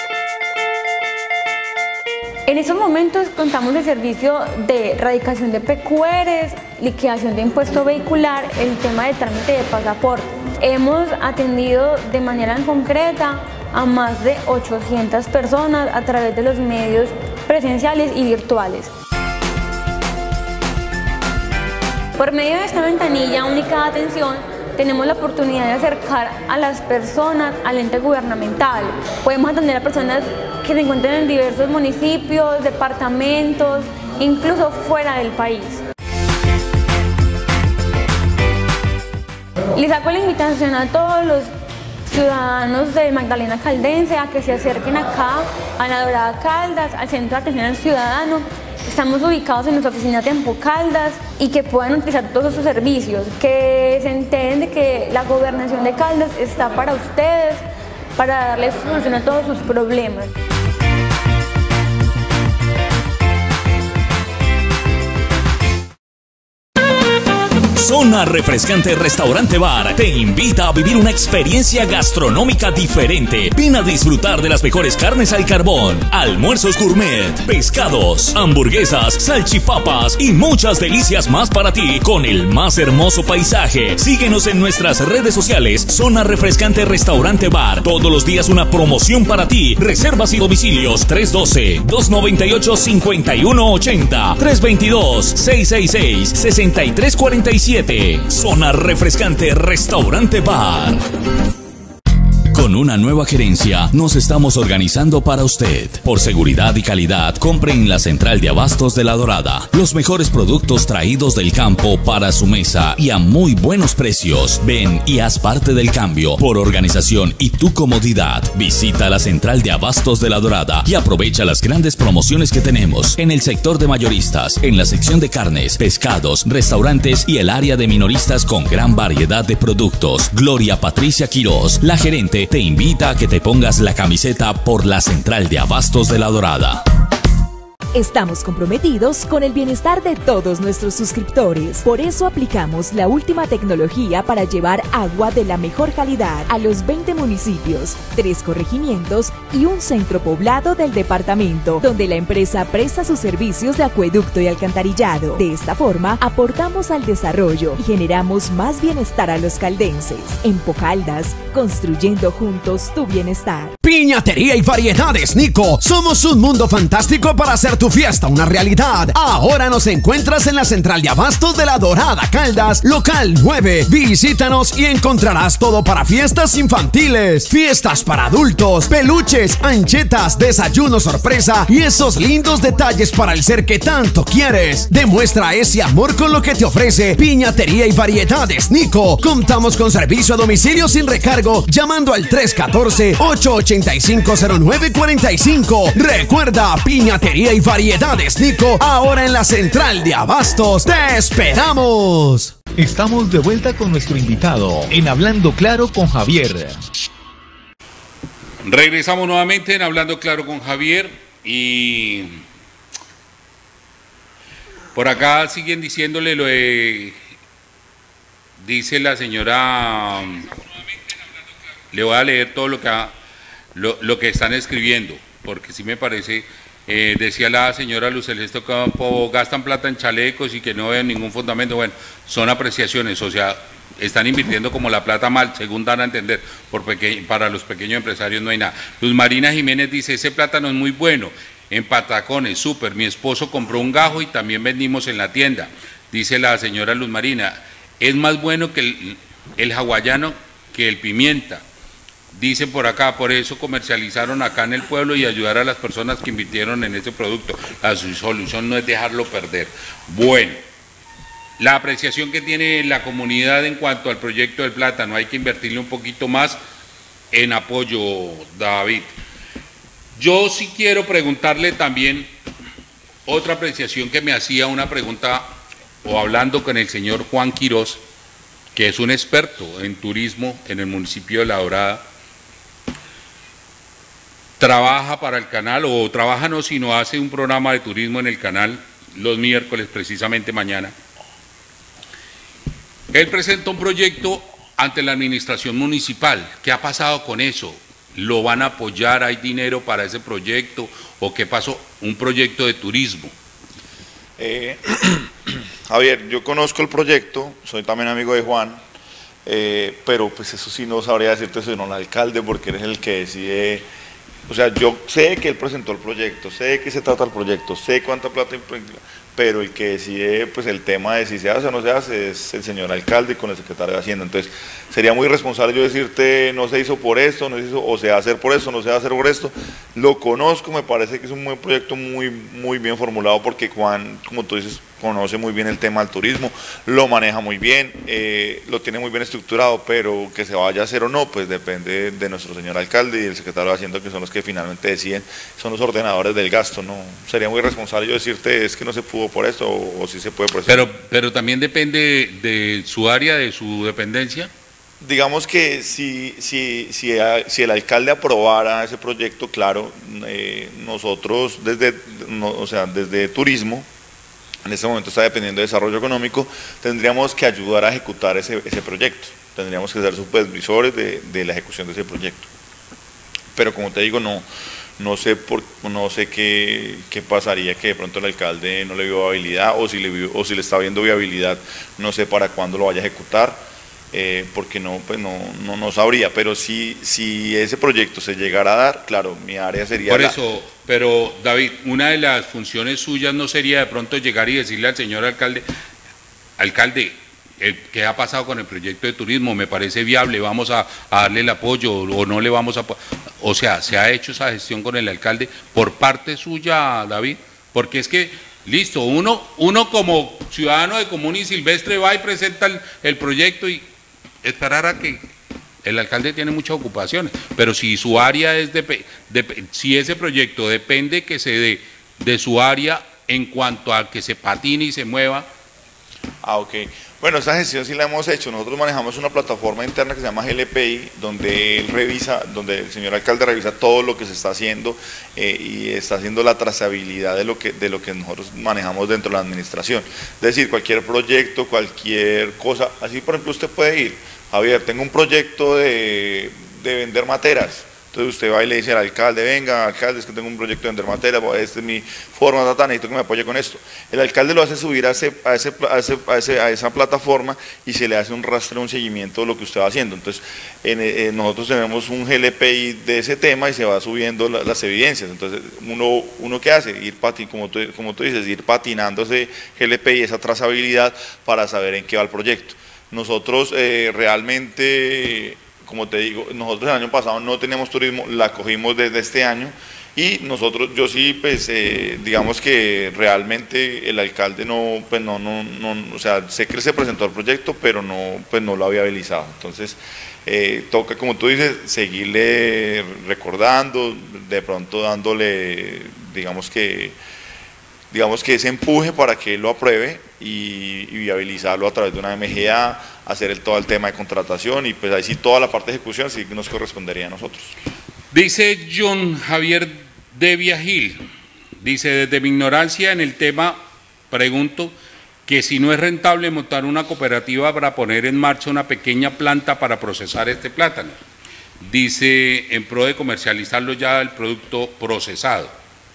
En estos momentos contamos el servicio de erradicación de P Q Rs, liquidación de impuesto vehicular, el tema de trámite de pasaporte. Hemos atendido de manera concreta a más de ochocientas personas a través de los medios presenciales y virtuales. Por medio de esta ventanilla única de atención, tenemos la oportunidad de acercar a las personas al ente gubernamental. Podemos atender a personas que se encuentran en diversos municipios, departamentos, incluso fuera del país. Les hago la invitación a todos los ciudadanos de Magdalena Caldense a que se acerquen acá a La Dorada Caldas, al Centro de Atención al Ciudadano. Estamos ubicados en nuestra oficina Tempo Caldas y que puedan utilizar todos sus servicios, que se enteren de que la gobernación de Caldas está para ustedes, para darles solución a todos sus problemas. Zona Refrescante Restaurante Bar te invita a vivir una experiencia gastronómica diferente. Ven a disfrutar de las mejores carnes al carbón, almuerzos gourmet, pescados, hamburguesas, salchipapas y muchas delicias más para ti con el más hermoso paisaje. Síguenos en nuestras redes sociales. Zona Refrescante Restaurante Bar. Todos los días una promoción para ti. Reservas y domicilios tres uno dos, dos nueve ocho, cinco uno ocho cero, tres dos dos, seis seis seis, seis tres cuatro siete. Zona Refrescante Restaurante Bar. Con una nueva gerencia, nos estamos organizando para usted. Por seguridad y calidad, compre en la Central de Abastos de La Dorada los mejores productos traídos del campo para su mesa y a muy buenos precios. Ven y haz parte del cambio. Por organización y tu comodidad, visita la Central de Abastos de La Dorada y aprovecha las grandes promociones que tenemos en el sector de mayoristas, en la sección de carnes, pescados, restaurantes y el área de minoristas con gran variedad de productos. Gloria Patricia Quiroz, la gerente, te invita a que te pongas la camiseta por la Central de Abastos de La Dorada. Estamos comprometidos con el bienestar de todos nuestros suscriptores. Por eso aplicamos la última tecnología para llevar agua de la mejor calidad a los veinte municipios, tres corregimientos y un centro poblado del departamento, donde la empresa presta sus servicios de acueducto y alcantarillado. De esta forma, aportamos al desarrollo y generamos más bienestar a los caldenses. En Pocaldas, construyendo juntos tu bienestar. Piñatería y variedades Nico. Somos un mundo fantástico para hacer tu fiesta una realidad. Ahora nos encuentras en la Central de Abastos de La Dorada Caldas, local nueve. Visítanos y encontrarás todo para fiestas infantiles, fiestas para adultos, peluches, anchetas, desayuno sorpresa y esos lindos detalles para el ser que tanto quieres. Demuestra ese amor con lo que te ofrece Piñatería y variedades Nico. Contamos con servicio a domicilio sin recargo llamando al tres uno cuatro, ocho ocho cinco, cero nueve cuatro cinco. Recuerda, Piñatería y variedades Nico, ahora en la Central de Abastos. ¡Te esperamos! Estamos de vuelta con nuestro invitado en Hablando Claro con Javier. Regresamos nuevamente en Hablando Claro con Javier y por acá siguen diciéndole lo de, dice la señora, le voy a leer todo lo que, ha, lo, lo que están escribiendo, porque sí me parece, eh, decía la señora Luz Celeste Campo, gastan plata en chalecos y que no ven ningún fundamento. Bueno, son apreciaciones, o sea, están invirtiendo como la plata mal, según dan a entender, por para los pequeños empresarios no hay nada. Luz Marina Jiménez dice, ese plátano es muy bueno, en patacones, súper, mi esposo compró un gajo y también vendimos en la tienda. Dice la señora Luz Marina, es más bueno que el, el hawaiano que el pimienta. Dicen por acá, por eso comercializaron acá en el pueblo y ayudar a las personas que invirtieron en ese producto. La solución no es dejarlo perder. Bueno, la apreciación que tiene la comunidad en cuanto al proyecto del plátano, hay que invertirle un poquito más en apoyo, David. Yo sí quiero preguntarle también otra apreciación que me hacía una pregunta, o hablando con el señor Juan Quiroz, que es un experto en turismo en el municipio de La Dorada. Trabaja para el canal, o trabaja no, sino hace un programa de turismo en el canal los miércoles, precisamente mañana. Él presenta un proyecto ante la administración municipal. ¿Qué ha pasado con eso? ¿Lo van a apoyar? ¿Hay dinero para ese proyecto? ¿O qué pasó? Un proyecto de turismo. Eh, Javier, yo conozco el proyecto, soy también amigo de Juan, eh, pero pues eso sí no sabría decirte, sino el alcalde, porque él es el que decide. O sea, yo sé que él presentó el proyecto, sé de qué se trata el proyecto, sé cuánta plata implica, pero el que decide pues el tema de si se hace o no se hace es el señor alcalde con el secretario de Hacienda. Entonces sería muy irresponsable yo decirte no se hizo por esto, no se hizo, o se va a hacer por esto, no se va a hacer por esto. Lo conozco, me parece que es un buen proyecto, muy, muy bien formulado, porque Juan, como tú dices, conoce muy bien el tema del turismo, lo maneja muy bien, eh, lo tiene muy bien estructurado, pero que se vaya a hacer o no, pues depende de nuestro señor alcalde y el secretario de Hacienda, que son los que finalmente deciden, son los ordenadores del gasto. No sería muy irresponsable yo decirte es que no se pudo por esto, o, o sí se puede por eso. Pero, pero también depende de su área, de su dependencia. Digamos que si, si, si, si el alcalde aprobara ese proyecto, claro, eh, nosotros desde, no, o sea, desde turismo, en este momento está dependiendo de desarrollo económico, tendríamos que ayudar a ejecutar ese, ese proyecto, tendríamos que ser supervisores de, de la ejecución de ese proyecto. Pero como te digo, no, no sé, por, no sé qué, qué pasaría, que de pronto el alcalde no le vio viabilidad, o si le, vio, o si le está viendo viabilidad, no sé para cuándo lo vaya a ejecutar, eh, porque no, pues no, no, no sabría. Pero si, si ese proyecto se llegara a dar, claro, mi área sería... Por la, eso, pero David, una de las funciones suyas no sería de pronto llegar y decirle al señor alcalde, alcalde, el, ¿qué ha pasado con el proyecto de turismo? ¿Me parece viable? ¿Vamos a, a darle el apoyo o no le vamos a...? O sea, ¿se ha hecho esa gestión con el alcalde por parte suya, David? Porque es que, listo, uno, uno como ciudadano de común y silvestre va y presenta el, el proyecto y esperar a que... El alcalde tiene muchas ocupaciones, pero si su área es de, de, si ese proyecto depende que se dé de su área en cuanto a que se patine y se mueva. Ah, ok. Bueno, esa gestión sí la hemos hecho. Nosotros manejamos una plataforma interna que se llama G L P I, donde él revisa, donde el señor alcalde revisa todo lo que se está haciendo eh, y está haciendo la trazabilidad de lo que de lo que nosotros manejamos dentro de la administración. Es decir, cualquier proyecto, cualquier cosa, así por ejemplo usted puede ir, Javier, tengo un proyecto de, de vender materas. Entonces usted va y le dice al alcalde, venga, alcalde, es que tengo un proyecto de vender materas, esta es mi forma, tata, necesito que me apoye con esto. El alcalde lo hace subir a, ese, a, ese, a, ese, a, ese, a esa plataforma y se le hace un rastreo, un seguimiento de lo que usted va haciendo. Entonces en, en, nosotros tenemos un G L P I de ese tema y se va subiendo la, las evidencias. Entonces uno, uno ¿qué hace? Ir patin, como, tú, como tú dices, ir patinando ese G L P I, esa trazabilidad para saber en qué va el proyecto. Nosotros eh, realmente... Como te digo, nosotros el año pasado no teníamos turismo, la cogimos desde este año y nosotros, yo sí, pues, eh, digamos que realmente el alcalde no, pues no, no, no, o sea, sé que se presentó el proyecto, pero no, pues no lo había habilitado. Entonces, eh, toca, como tú dices, seguirle recordando, de pronto dándole, digamos que, digamos que ese empuje para que él lo apruebe y, y viabilizarlo a través de una M G A, hacer el, todo el tema de contratación y pues ahí sí toda la parte de ejecución sí nos correspondería a nosotros. Dice John Javier Devia Gil, dice, desde mi ignorancia en el tema, pregunto que si no es rentable montar una cooperativa para poner en marcha una pequeña planta para procesar este plátano, dice, en pro de comercializarlo ya el producto procesado.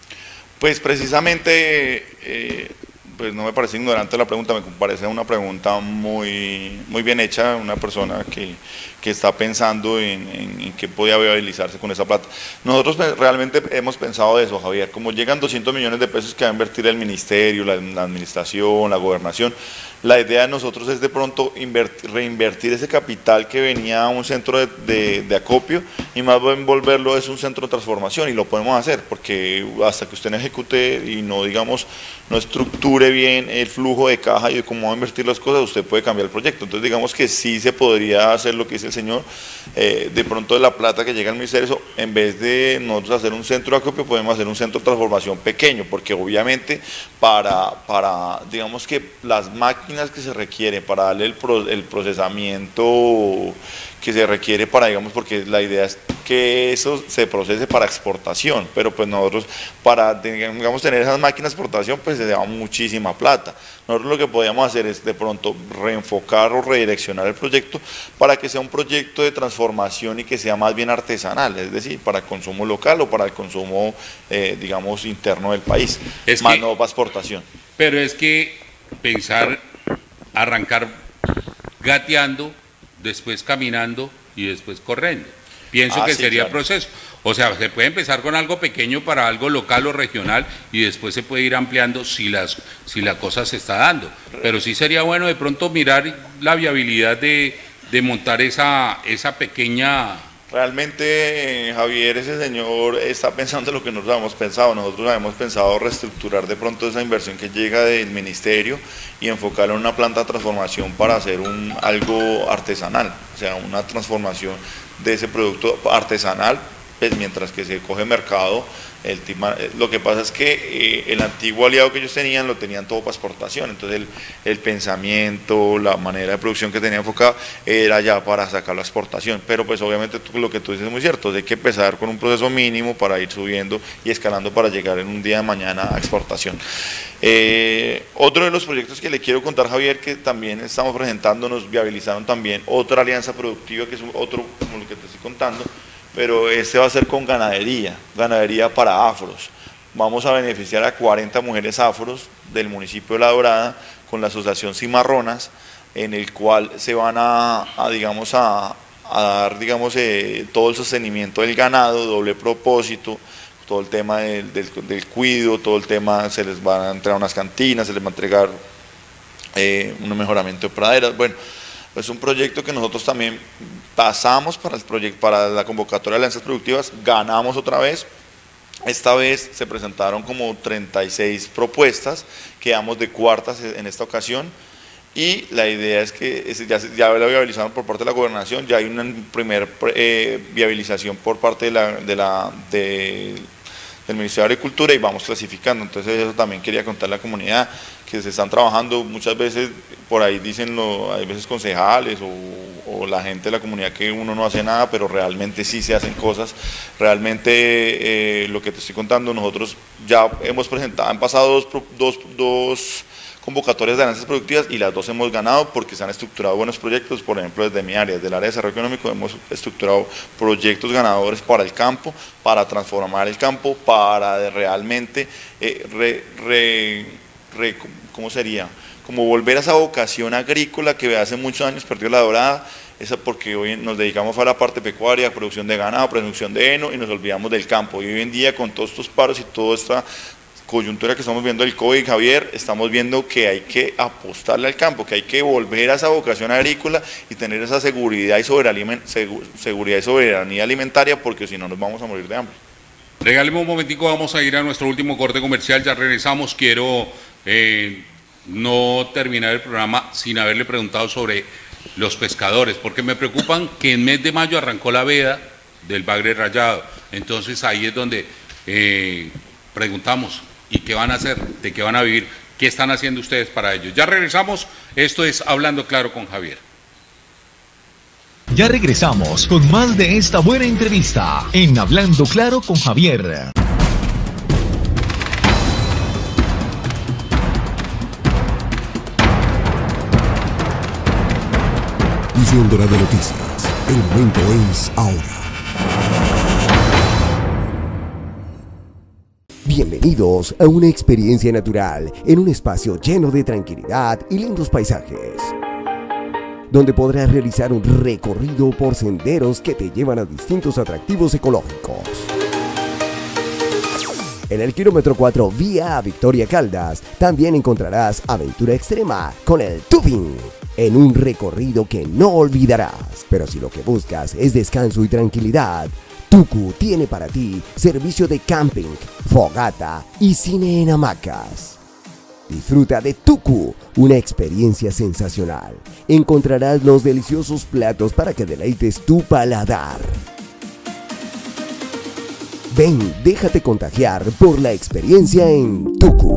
Pues precisamente, eh, pues no me parece ignorante la pregunta, me parece una pregunta muy, muy bien hecha, una persona que, que está pensando en, en, en qué podía viabilizarse con esa plata. Nosotros realmente hemos pensado eso, Javier, como llegan doscientos millones de pesos que va a invertir el ministerio, la, la administración, la gobernación, la idea de nosotros es de pronto invertir, reinvertir ese capital que venía a un centro de, de, de acopio y más bien volverlo es un centro de transformación y lo podemos hacer porque hasta que usted no ejecute y no digamos no estructure bien el flujo de caja y de cómo va a invertir las cosas, usted puede cambiar el proyecto. Entonces digamos que sí se podría hacer lo que dice el señor, eh, de pronto de la plata que llega al ministerio, en vez de nosotros hacer un centro de acopio podemos hacer un centro de transformación pequeño, porque obviamente para, para digamos que las máquinas que se requieren para darle el, pro, el procesamiento que se requiere para, digamos, porque la idea es que eso se procese para exportación, pero pues nosotros para, digamos, tener esas máquinas de exportación pues se lleva muchísima plata. Nosotros lo que podríamos hacer es de pronto reenfocar o redireccionar el proyecto para que sea un proyecto de transformación y que sea más bien artesanal, es decir, para el consumo local o para el consumo, eh, digamos, interno del país, es más que, no para exportación. Pero es que pensar, arrancar gateando, después caminando y después corriendo. Pienso ah, que sí, sería el claro. proceso. O sea, se puede empezar con algo pequeño para algo local o regional y después se puede ir ampliando si, las, si la cosa se está dando. Pero sí sería bueno de pronto mirar la viabilidad de, de montar esa, esa pequeña... Realmente, Javier, ese señor está pensando lo que nosotros hemos pensado. Nosotros hemos pensado reestructurar de pronto esa inversión que llega del ministerio y enfocarla en una planta de transformación para hacer un, algo artesanal, o sea, una transformación de ese producto artesanal, pues mientras que se coge mercado. El tema, lo que pasa es que eh, el antiguo aliado que ellos tenían lo tenían todo para exportación, entonces el, el pensamiento, la manera de producción que tenía enfocada era ya para sacarlo a exportación, pero pues obviamente tú, lo que tú dices es muy cierto, hay que empezar con un proceso mínimo para ir subiendo y escalando para llegar en un día de mañana a exportación. Eh, otro de los proyectos que le quiero contar, Javier, que también estamos presentando, nos viabilizaron también otra alianza productiva, que es otro como lo que te estoy contando, pero este va a ser con ganadería, ganadería para afros. Vamos a beneficiar a cuarenta mujeres afros del municipio de La Dorada con la asociación Cimarronas, en el cual se van a, a digamos, a, a dar, digamos, eh, todo el sostenimiento del ganado, doble propósito, todo el tema del, del, del cuido, todo el tema, se les van a entregar unas cantinas, se les va a entregar eh, un mejoramiento de praderas. Bueno, es un proyecto que nosotros también pasamos para, el proyecto, para la convocatoria de alianzas productivas, ganamos otra vez. Esta vez se presentaron como treinta y seis propuestas, quedamos de cuartas en esta ocasión y la idea es que ya, ya lo viabilizaron por parte de la gobernación, ya hay una primera eh, viabilización por parte de la, de la, de, del Ministerio de Agricultura y vamos clasificando. Entonces eso también quería contarle a la comunidad que se están trabajando, muchas veces por ahí dicen, lo, hay veces concejales o, o la gente de la comunidad que uno no hace nada, pero realmente sí se hacen cosas. Realmente eh, lo que te estoy contando, nosotros ya hemos presentado, han pasado dos, dos, dos convocatorias de alianzas productivas y las dos hemos ganado porque se han estructurado buenos proyectos. Por ejemplo, desde mi área, desde el área de desarrollo económico, hemos estructurado proyectos ganadores para el campo, para transformar el campo, para realmente eh, re, re, re, ¿cómo sería? Como volver a esa vocación agrícola que hace muchos años perdió la Dorada, esa porque hoy nos dedicamos a la parte pecuaria, producción de ganado, producción de heno y nos olvidamos del campo. Y hoy en día con todos estos paros y toda esta coyuntura que estamos viendo del COVID, Javier, estamos viendo que hay que apostarle al campo, que hay que volver a esa vocación agrícola y tener esa seguridad y soberanía, seguridad y soberanía alimentaria, porque si no nos vamos a morir de hambre. Regáleme un momentico, vamos a ir a nuestro último corte comercial, ya regresamos. Quiero eh, no terminar el programa sin haberle preguntado sobre los pescadores, porque me preocupan que en mes de mayo arrancó la veda del bagre rayado, entonces ahí es donde eh, preguntamos, ¿y qué van a hacer? ¿De qué van a vivir? ¿Qué están haciendo ustedes para ello? Ya regresamos, esto es Hablando Claro con Javier. Ya regresamos con más de esta buena entrevista en Hablando Claro con Javier. Visión Dorada Noticias. El momento es ahora. Bienvenidos a una experiencia natural en un espacio lleno de tranquilidad y lindos paisajes, donde podrás realizar un recorrido por senderos que te llevan a distintos atractivos ecológicos. En el kilómetro cuatro vía a Victoria Caldas también encontrarás aventura extrema con el tubing, en un recorrido que no olvidarás. Pero si lo que buscas es descanso y tranquilidad, Tuku tiene para ti servicio de camping, fogata y cine en hamacas. Disfruta de Tuku, una experiencia sensacional. Encontrarás los deliciosos platos para que deleites tu paladar. Ven, déjate contagiar por la experiencia en Tuku.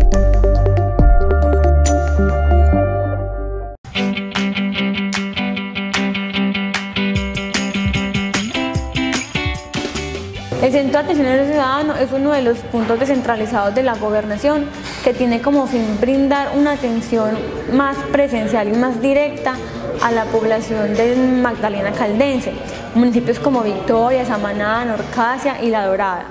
El Centro de Atención al Ciudadano es uno de los puntos descentralizados de la gobernación que tiene como fin brindar una atención más presencial y más directa a la población del Magdalena Caldense, municipios como Victoria, Samaná, Norcasia y La Dorada.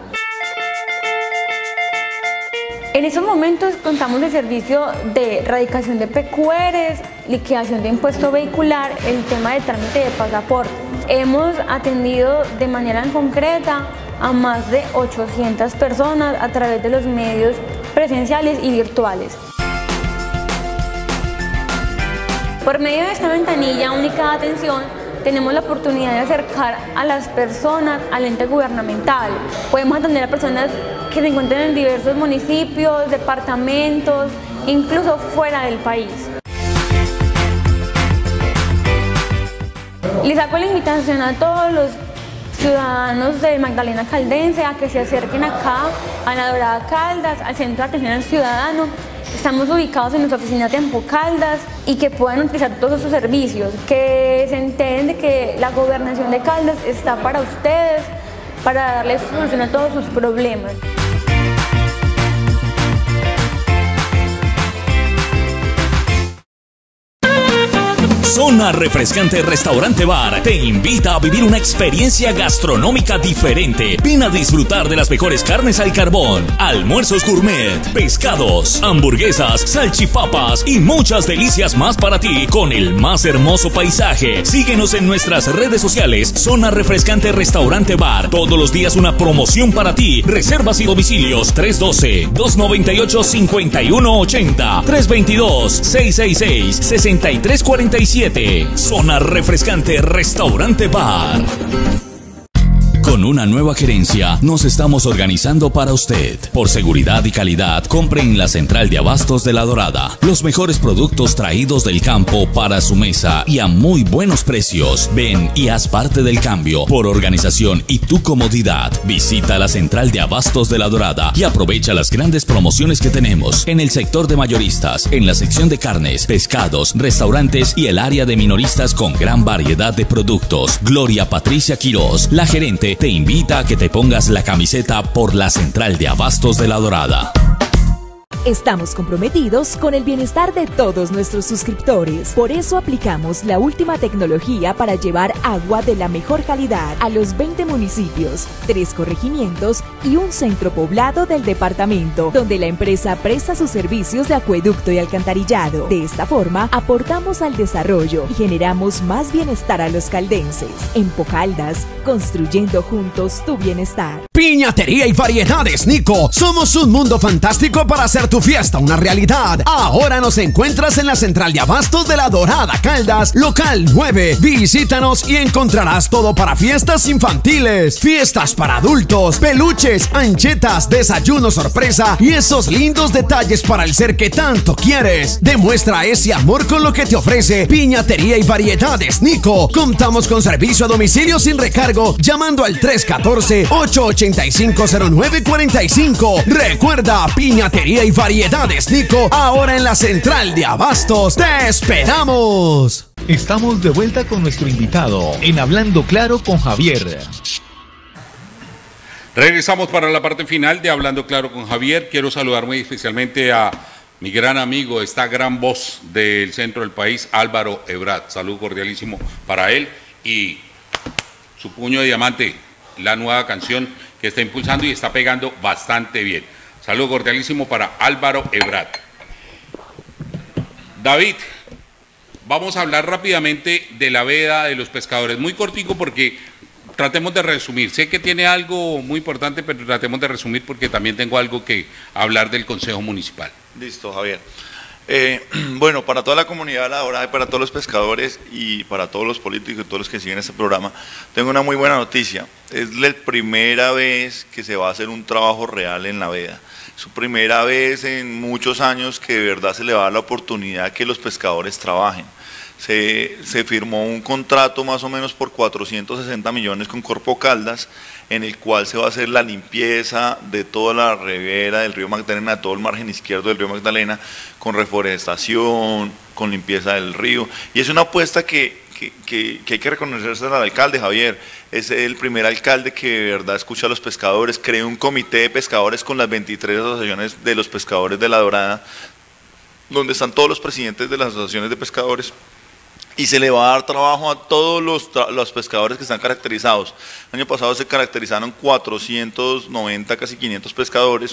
En estos momentos contamos de servicio de radicación de P Q Rs, liquidación de impuesto vehicular, el tema de trámite de pasaporte. Hemos atendido de manera concreta a más de ochocientas personas a través de los medios presenciales y virtuales. Por medio de esta ventanilla única de atención, tenemos la oportunidad de acercar a las personas al ente gubernamental. Podemos atender a personas que se encuentran en diversos municipios, departamentos, incluso fuera del país. Les hago la invitación a todos los ciudadanos de Magdalena Caldense a que se acerquen acá a La Dorada Caldas, al Centro de Atención al Ciudadano. Estamos ubicados en nuestra oficina Tempo Caldas y que puedan utilizar todos sus servicios, que se enteren de que la gobernación de Caldas está para ustedes, para darles solución a todos sus problemas. Zona Refrescante Restaurante Bar te invita a vivir una experiencia gastronómica diferente. Ven a disfrutar de las mejores carnes al carbón, almuerzos gourmet, pescados, hamburguesas, salchipapas y muchas delicias más para ti con el más hermoso paisaje. Síguenos en nuestras redes sociales. Zona Refrescante Restaurante Bar. Todos los días una promoción para ti. Reservas y domicilios tres uno dos, dos nueve ocho, cinco uno ocho cero, tres dos dos, seis seis seis, seis tres cuatro siete. Zona Refrescante Restaurante Bar. Con una nueva gerencia, nos estamos organizando para usted. Por seguridad y calidad, compre en la Central de Abastos de La Dorada los mejores productos traídos del campo para su mesa y a muy buenos precios. Ven y haz parte del cambio. Por organización y tu comodidad, visita la Central de Abastos de La Dorada y aprovecha las grandes promociones que tenemos en el sector de mayoristas, en la sección de carnes, pescados, restaurantes y el área de minoristas con gran variedad de productos. Gloria Patricia Quiroz, la gerente, te invita a que te pongas la camiseta por la Central de Abastos de La Dorada. Estamos comprometidos con el bienestar de todos nuestros suscriptores. Por eso aplicamos la última tecnología para llevar agua de la mejor calidad a los veinte municipios, tres corregimientos y un centro poblado del departamento, donde la empresa presta sus servicios de acueducto y alcantarillado. De esta forma, aportamos al desarrollo y generamos más bienestar a los caldenses. En Pocaldas, construyendo juntos tu bienestar. Piñatería y variedades Nico. Somos un mundo fantástico para hacer tu fiesta una realidad. Ahora nos encuentras en la Central de Abastos de La Dorada Caldas, local nueve. Visítanos y encontrarás todo para fiestas infantiles, fiestas para adultos, peluches, anchetas, desayuno sorpresa y esos lindos detalles para el ser que tanto quieres. Demuestra ese amor con lo que te ofrece Piñatería y variedades Nico. Contamos con servicio a domicilio sin recargo llamando al tres uno cuatro, ocho ocho cinco, cero nueve cuatro cinco. Recuerda, Piñatería y variedades Nico, ahora en la Central de Abastos. ¡Te esperamos! Estamos de vuelta con nuestro invitado en Hablando Claro con Javier. Regresamos para la parte final de Hablando Claro con Javier. Quiero saludar muy especialmente a mi gran amigo, esta gran voz del centro del país, Álvaro Ebrat. Salud cordialísimo para él y su puño de diamante, la nueva canción que está impulsando y está pegando bastante bien. Saludo cordialísimo para Álvaro Ebrat. David, vamos a hablar rápidamente de la veda de los pescadores. Muy cortico porque tratemos de resumir. Sé que tiene algo muy importante, pero tratemos de resumir porque también tengo algo que hablar del Consejo Municipal. Listo, Javier. Eh, bueno, para toda la comunidad de La Dorada y para todos los pescadores y para todos los políticos y todos los que siguen este programa, tengo una muy buena noticia. Es la primera vez que se va a hacer un trabajo real en la veda. Es su primera vez en muchos años que de verdad se le va a dar la oportunidad que los pescadores trabajen. Se, se firmó un contrato más o menos por cuatrocientos sesenta millones con Corpo Caldas, en el cual se va a hacer la limpieza de toda la ribera del río Magdalena, de todo el margen izquierdo del río Magdalena, con reforestación, con limpieza del río. Y es una apuesta que, que, que, que hay que reconocerse al alcalde, Javier. Es el primer alcalde que de verdad escucha a los pescadores, creó un comité de pescadores con las veintitrés asociaciones de los pescadores de La Dorada, donde están todos los presidentes de las asociaciones de pescadores, y se le va a dar trabajo a todos los, los pescadores que están caracterizados. El año pasado se caracterizaron cuatrocientos noventa, casi quinientos pescadores.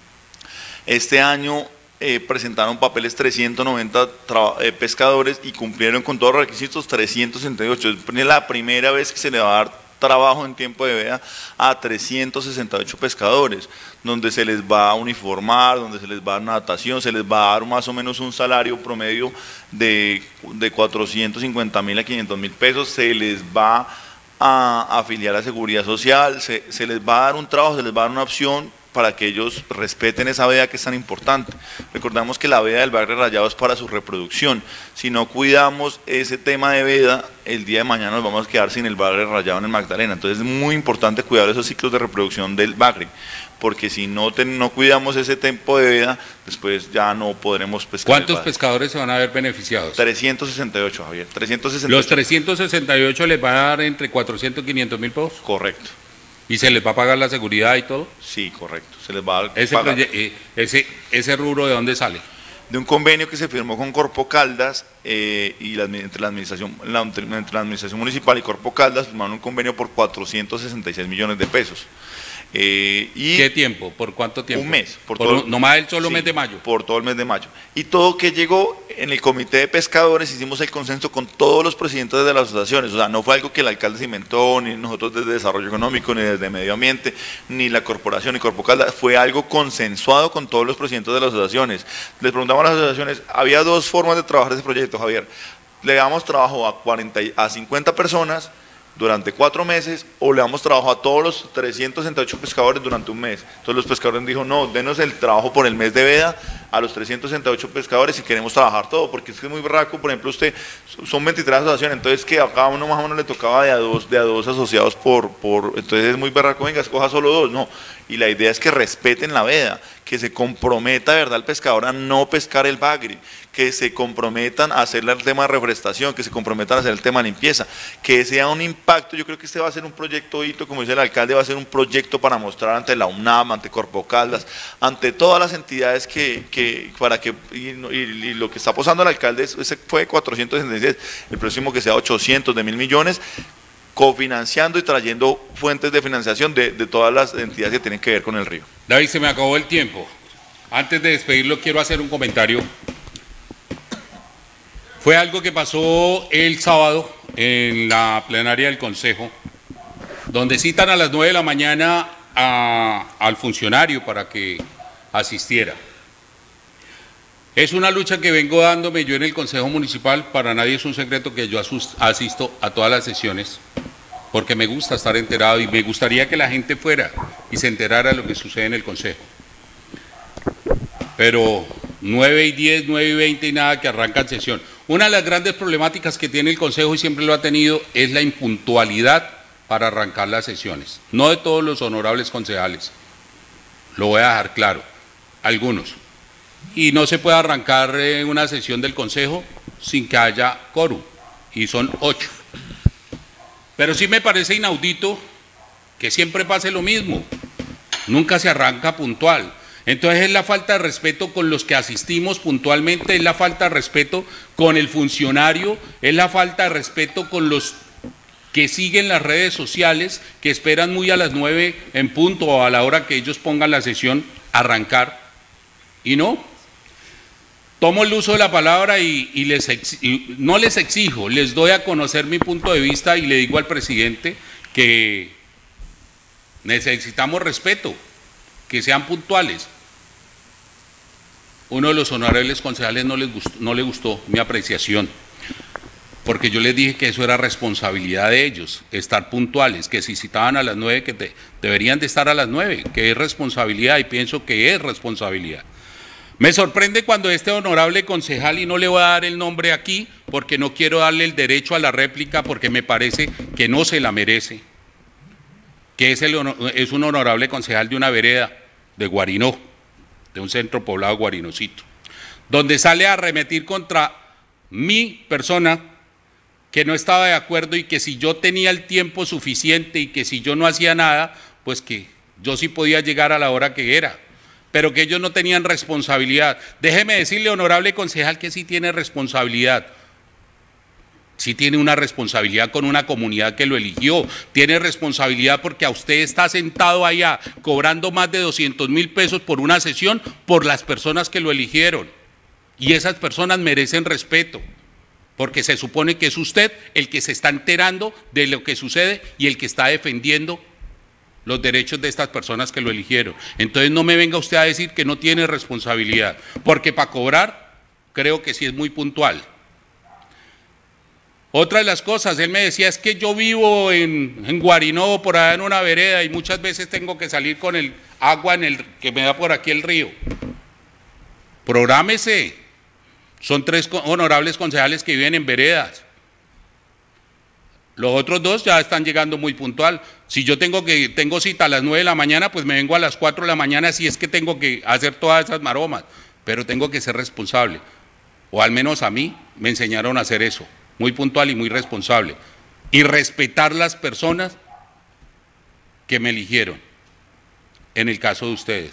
Este año eh, presentaron papeles trescientos noventa eh, pescadores y cumplieron con todos los requisitos trescientos sesenta y ocho. Es la primera vez que se le va a dar trabajo en tiempo de veda a trescientos sesenta y ocho pescadores, donde se les va a uniformar, donde se les va a dar natación, se les va a dar más o menos un salario promedio de, de cuatrocientos cincuenta mil a quinientos mil pesos, se les va a afiliar a Seguridad Social, se, se les va a dar un trabajo, se les va a dar una opción para que ellos respeten esa veda que es tan importante. Recordamos que la veda del Bagre Rayado es para su reproducción. Si no cuidamos ese tema de veda, el día de mañana nos vamos a quedar sin el Bagre Rayado en el Magdalena. Entonces es muy importante cuidar esos ciclos de reproducción del bagre, porque si no, ten, no cuidamos ese tiempo de veda, después ya no podremos pescar. ¿Cuántos pescadores se van a ver beneficiados? trescientos sesenta y ocho, Javier. trescientos sesenta y ocho. ¿Los trescientos sesenta y ocho les van a dar entre cuatrocientos y quinientos mil pesos? Correcto. ¿Y se les va a pagar la seguridad y todo? Sí, correcto. Se les va a ese, pagar. ese, ese rubro, ¿de dónde sale? de un convenio que se firmó con Corpo Caldas eh, y la, entre, la administración, la, entre la administración municipal y Corpo Caldas firmaron un convenio por cuatrocientos sesenta y seis millones de pesos. Eh, y ¿Qué tiempo? ¿Por cuánto tiempo? Un mes. Por por todo, un, ¿Nomás el solo sí, mes de mayo? Por todo el mes de mayo. Y todo que llegó en el comité de pescadores, hicimos el consenso con todos los presidentes de las asociaciones, o sea, no fue algo que el alcalde se inventó, ni nosotros desde Desarrollo Económico, ni desde Medio Ambiente, ni la corporación, ni Corpo Caldas, fue algo consensuado con todos los presidentes de las asociaciones. Les preguntamos a las asociaciones, había dos formas de trabajar ese proyecto, Javier. Le damos trabajo a, cuarenta, a cincuenta personas, durante cuatro meses, o le damos trabajo a todos los trescientos sesenta y ocho pescadores durante un mes. Entonces los pescadores dijeron, no, denos el trabajo por el mes de veda a los trescientos sesenta y ocho pescadores y queremos trabajar todo, porque es que es muy berraco. Por ejemplo, usted, son veintitrés asociaciones, entonces que a cada uno más o menos le tocaba de a dos, de a dos asociados por, por, entonces es muy berraco, venga, escoja solo dos, no. Y la idea es que respeten la veda, que se comprometa de verdad el pescador a no pescar el bagre, que se comprometan a hacer el tema de reforestación, que se comprometan a hacer el tema de limpieza, que sea un impacto. Yo creo que este va a ser un proyecto hito, como dice el alcalde, va a ser un proyecto para mostrar ante la UNAM, ante Corpo Caldas, ante todas las entidades que, que para que, y, y, y lo que está posando el alcalde, ese fue cuatrocientos sesenta y seis, el próximo que sea ochocientos de mil millones, cofinanciando y trayendo fuentes de financiación de, de todas las entidades que tienen que ver con el río. David, se me acabó el tiempo. Antes de despedirlo, quiero hacer un comentario. Fue algo que pasó el sábado en la plenaria del Consejo, donde citan a las nueve de la mañana a, al funcionario para que asistiera. Es una lucha que vengo dándome yo en el Consejo Municipal. Para nadie es un secreto que yo asisto a todas las sesiones, porque me gusta estar enterado y me gustaría que la gente fuera y se enterara de lo que sucede en el Consejo. Pero nueve y diez, nueve y veinte y nada que arrancan sesión. Una de las grandes problemáticas que tiene el Consejo, y siempre lo ha tenido, es la impuntualidad para arrancar las sesiones. No de todos los honorables concejales, lo voy a dejar claro, algunos. Y no se puede arrancar una sesión del Consejo sin que haya quórum, y son ocho. Pero sí me parece inaudito que siempre pase lo mismo, nunca se arranca puntual. Entonces es la falta de respeto con los que asistimos puntualmente, es la falta de respeto con el funcionario, es la falta de respeto con los que siguen las redes sociales, que esperan muy a las nueve en punto o a la hora que ellos pongan la sesión arrancar, y no. Tomo el uso de la palabra y, y, les ex, y no les exijo, les doy a conocer mi punto de vista y le digo al presidente que necesitamos respeto, que sean puntuales. Uno de los honorables concejales no, les gustó, no le gustó mi apreciación, porque yo les dije que eso era responsabilidad de ellos, estar puntuales, que si citaban a las nueve, que te, deberían de estar a las nueve, que es responsabilidad, y pienso que es responsabilidad. Me sorprende cuando este honorable concejal, y no le voy a dar el nombre aquí, porque no quiero darle el derecho a la réplica, porque me parece que no se la merece, que es, el, es un honorable concejal de una vereda de Guarinó, de un centro poblado Guarinocito, donde sale a arremetir contra mi persona, que no estaba de acuerdo, y que si yo tenía el tiempo suficiente y que si yo no hacía nada, pues que yo sí podía llegar a la hora que era, pero que ellos no tenían responsabilidad. Déjeme decirle, honorable concejal, que sí tiene responsabilidad. Sí tiene una responsabilidad con una comunidad que lo eligió, tiene responsabilidad porque a usted está sentado allá cobrando más de doscientos mil pesos por una sesión por las personas que lo eligieron, y esas personas merecen respeto, porque se supone que es usted el que se está enterando de lo que sucede y el que está defendiendo los derechos de estas personas que lo eligieron. Entonces no me venga usted a decir que no tiene responsabilidad, porque para cobrar creo que sí es muy puntual. Otra de las cosas, él me decía, es que yo vivo en, en Guarinó, por allá en una vereda, y muchas veces tengo que salir con el agua en el, que me da por aquí el río. Prográmese. Son tres honorables concejales que viven en veredas. Los otros dos ya están llegando muy puntual. Si yo tengo, que, tengo cita a las nueve de la mañana, pues me vengo a las cuatro de la mañana, si es que tengo que hacer todas esas maromas, pero tengo que ser responsable. O al menos a mí me enseñaron a hacer eso. Muy puntual y muy responsable, y respetar las personas que me eligieron, en el caso de ustedes.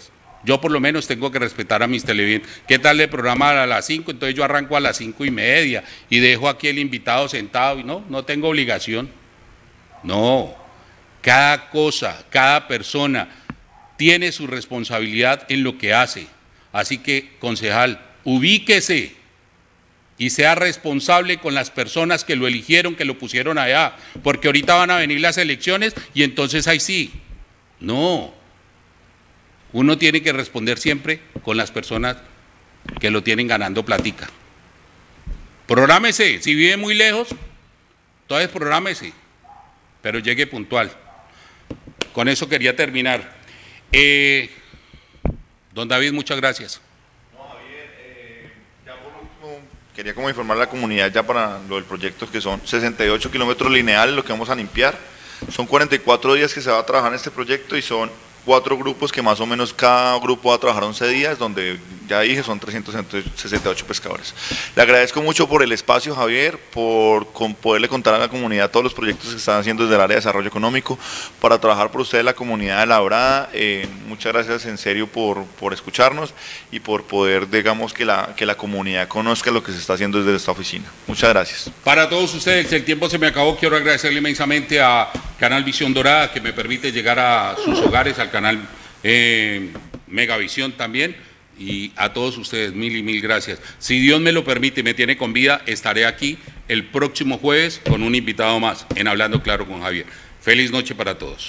Yo por lo menos tengo que respetar a mis televidentes. ¿Qué tal de programar a las cinco? Entonces yo arranco a las cinco y media y dejo aquí el invitado sentado y no, no tengo obligación. No, cada cosa, cada persona tiene su responsabilidad en lo que hace. Así que, concejal, ubíquese y sea responsable con las personas que lo eligieron, que lo pusieron allá, porque ahorita van a venir las elecciones y entonces ahí sí. No, uno tiene que responder siempre con las personas que lo tienen ganando platica. Prográmese, si vive muy lejos, entonces prográmese, pero llegue puntual. Con eso quería terminar. Eh, don David, muchas gracias. No, Javier, eh, ya por último, quería como informar a la comunidad ya para lo del proyecto, que son sesenta y ocho kilómetros lineales lo que vamos a limpiar. Son cuarenta y cuatro días que se va a trabajar en este proyecto y son cuatro grupos que más o menos cada grupo va a trabajar once días, donde ya dije son trescientos sesenta y ocho pescadores. Le agradezco mucho por el espacio, Javier, por con poderle contar a la comunidad todos los proyectos que se están haciendo desde el área de desarrollo económico para trabajar por ustedes, la comunidad de La Dorada. Eh, muchas gracias en serio por, por escucharnos y por poder, digamos, que la, que la comunidad conozca lo que se está haciendo desde esta oficina. Muchas gracias. Para todos ustedes, el tiempo se me acabó. Quiero agradecerle inmensamente a Canal Visión Dorada, que me permite llegar a sus hogares, al canal eh, Megavisión también, y a todos ustedes mil y mil gracias. Si Dios me lo permite y me tiene con vida, estaré aquí el próximo jueves con un invitado más en Hablando Claro con Javier. Feliz noche para todos.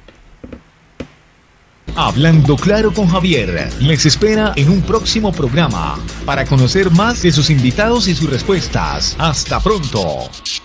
Hablando Claro con Javier les espera en un próximo programa para conocer más de sus invitados y sus respuestas. Hasta pronto.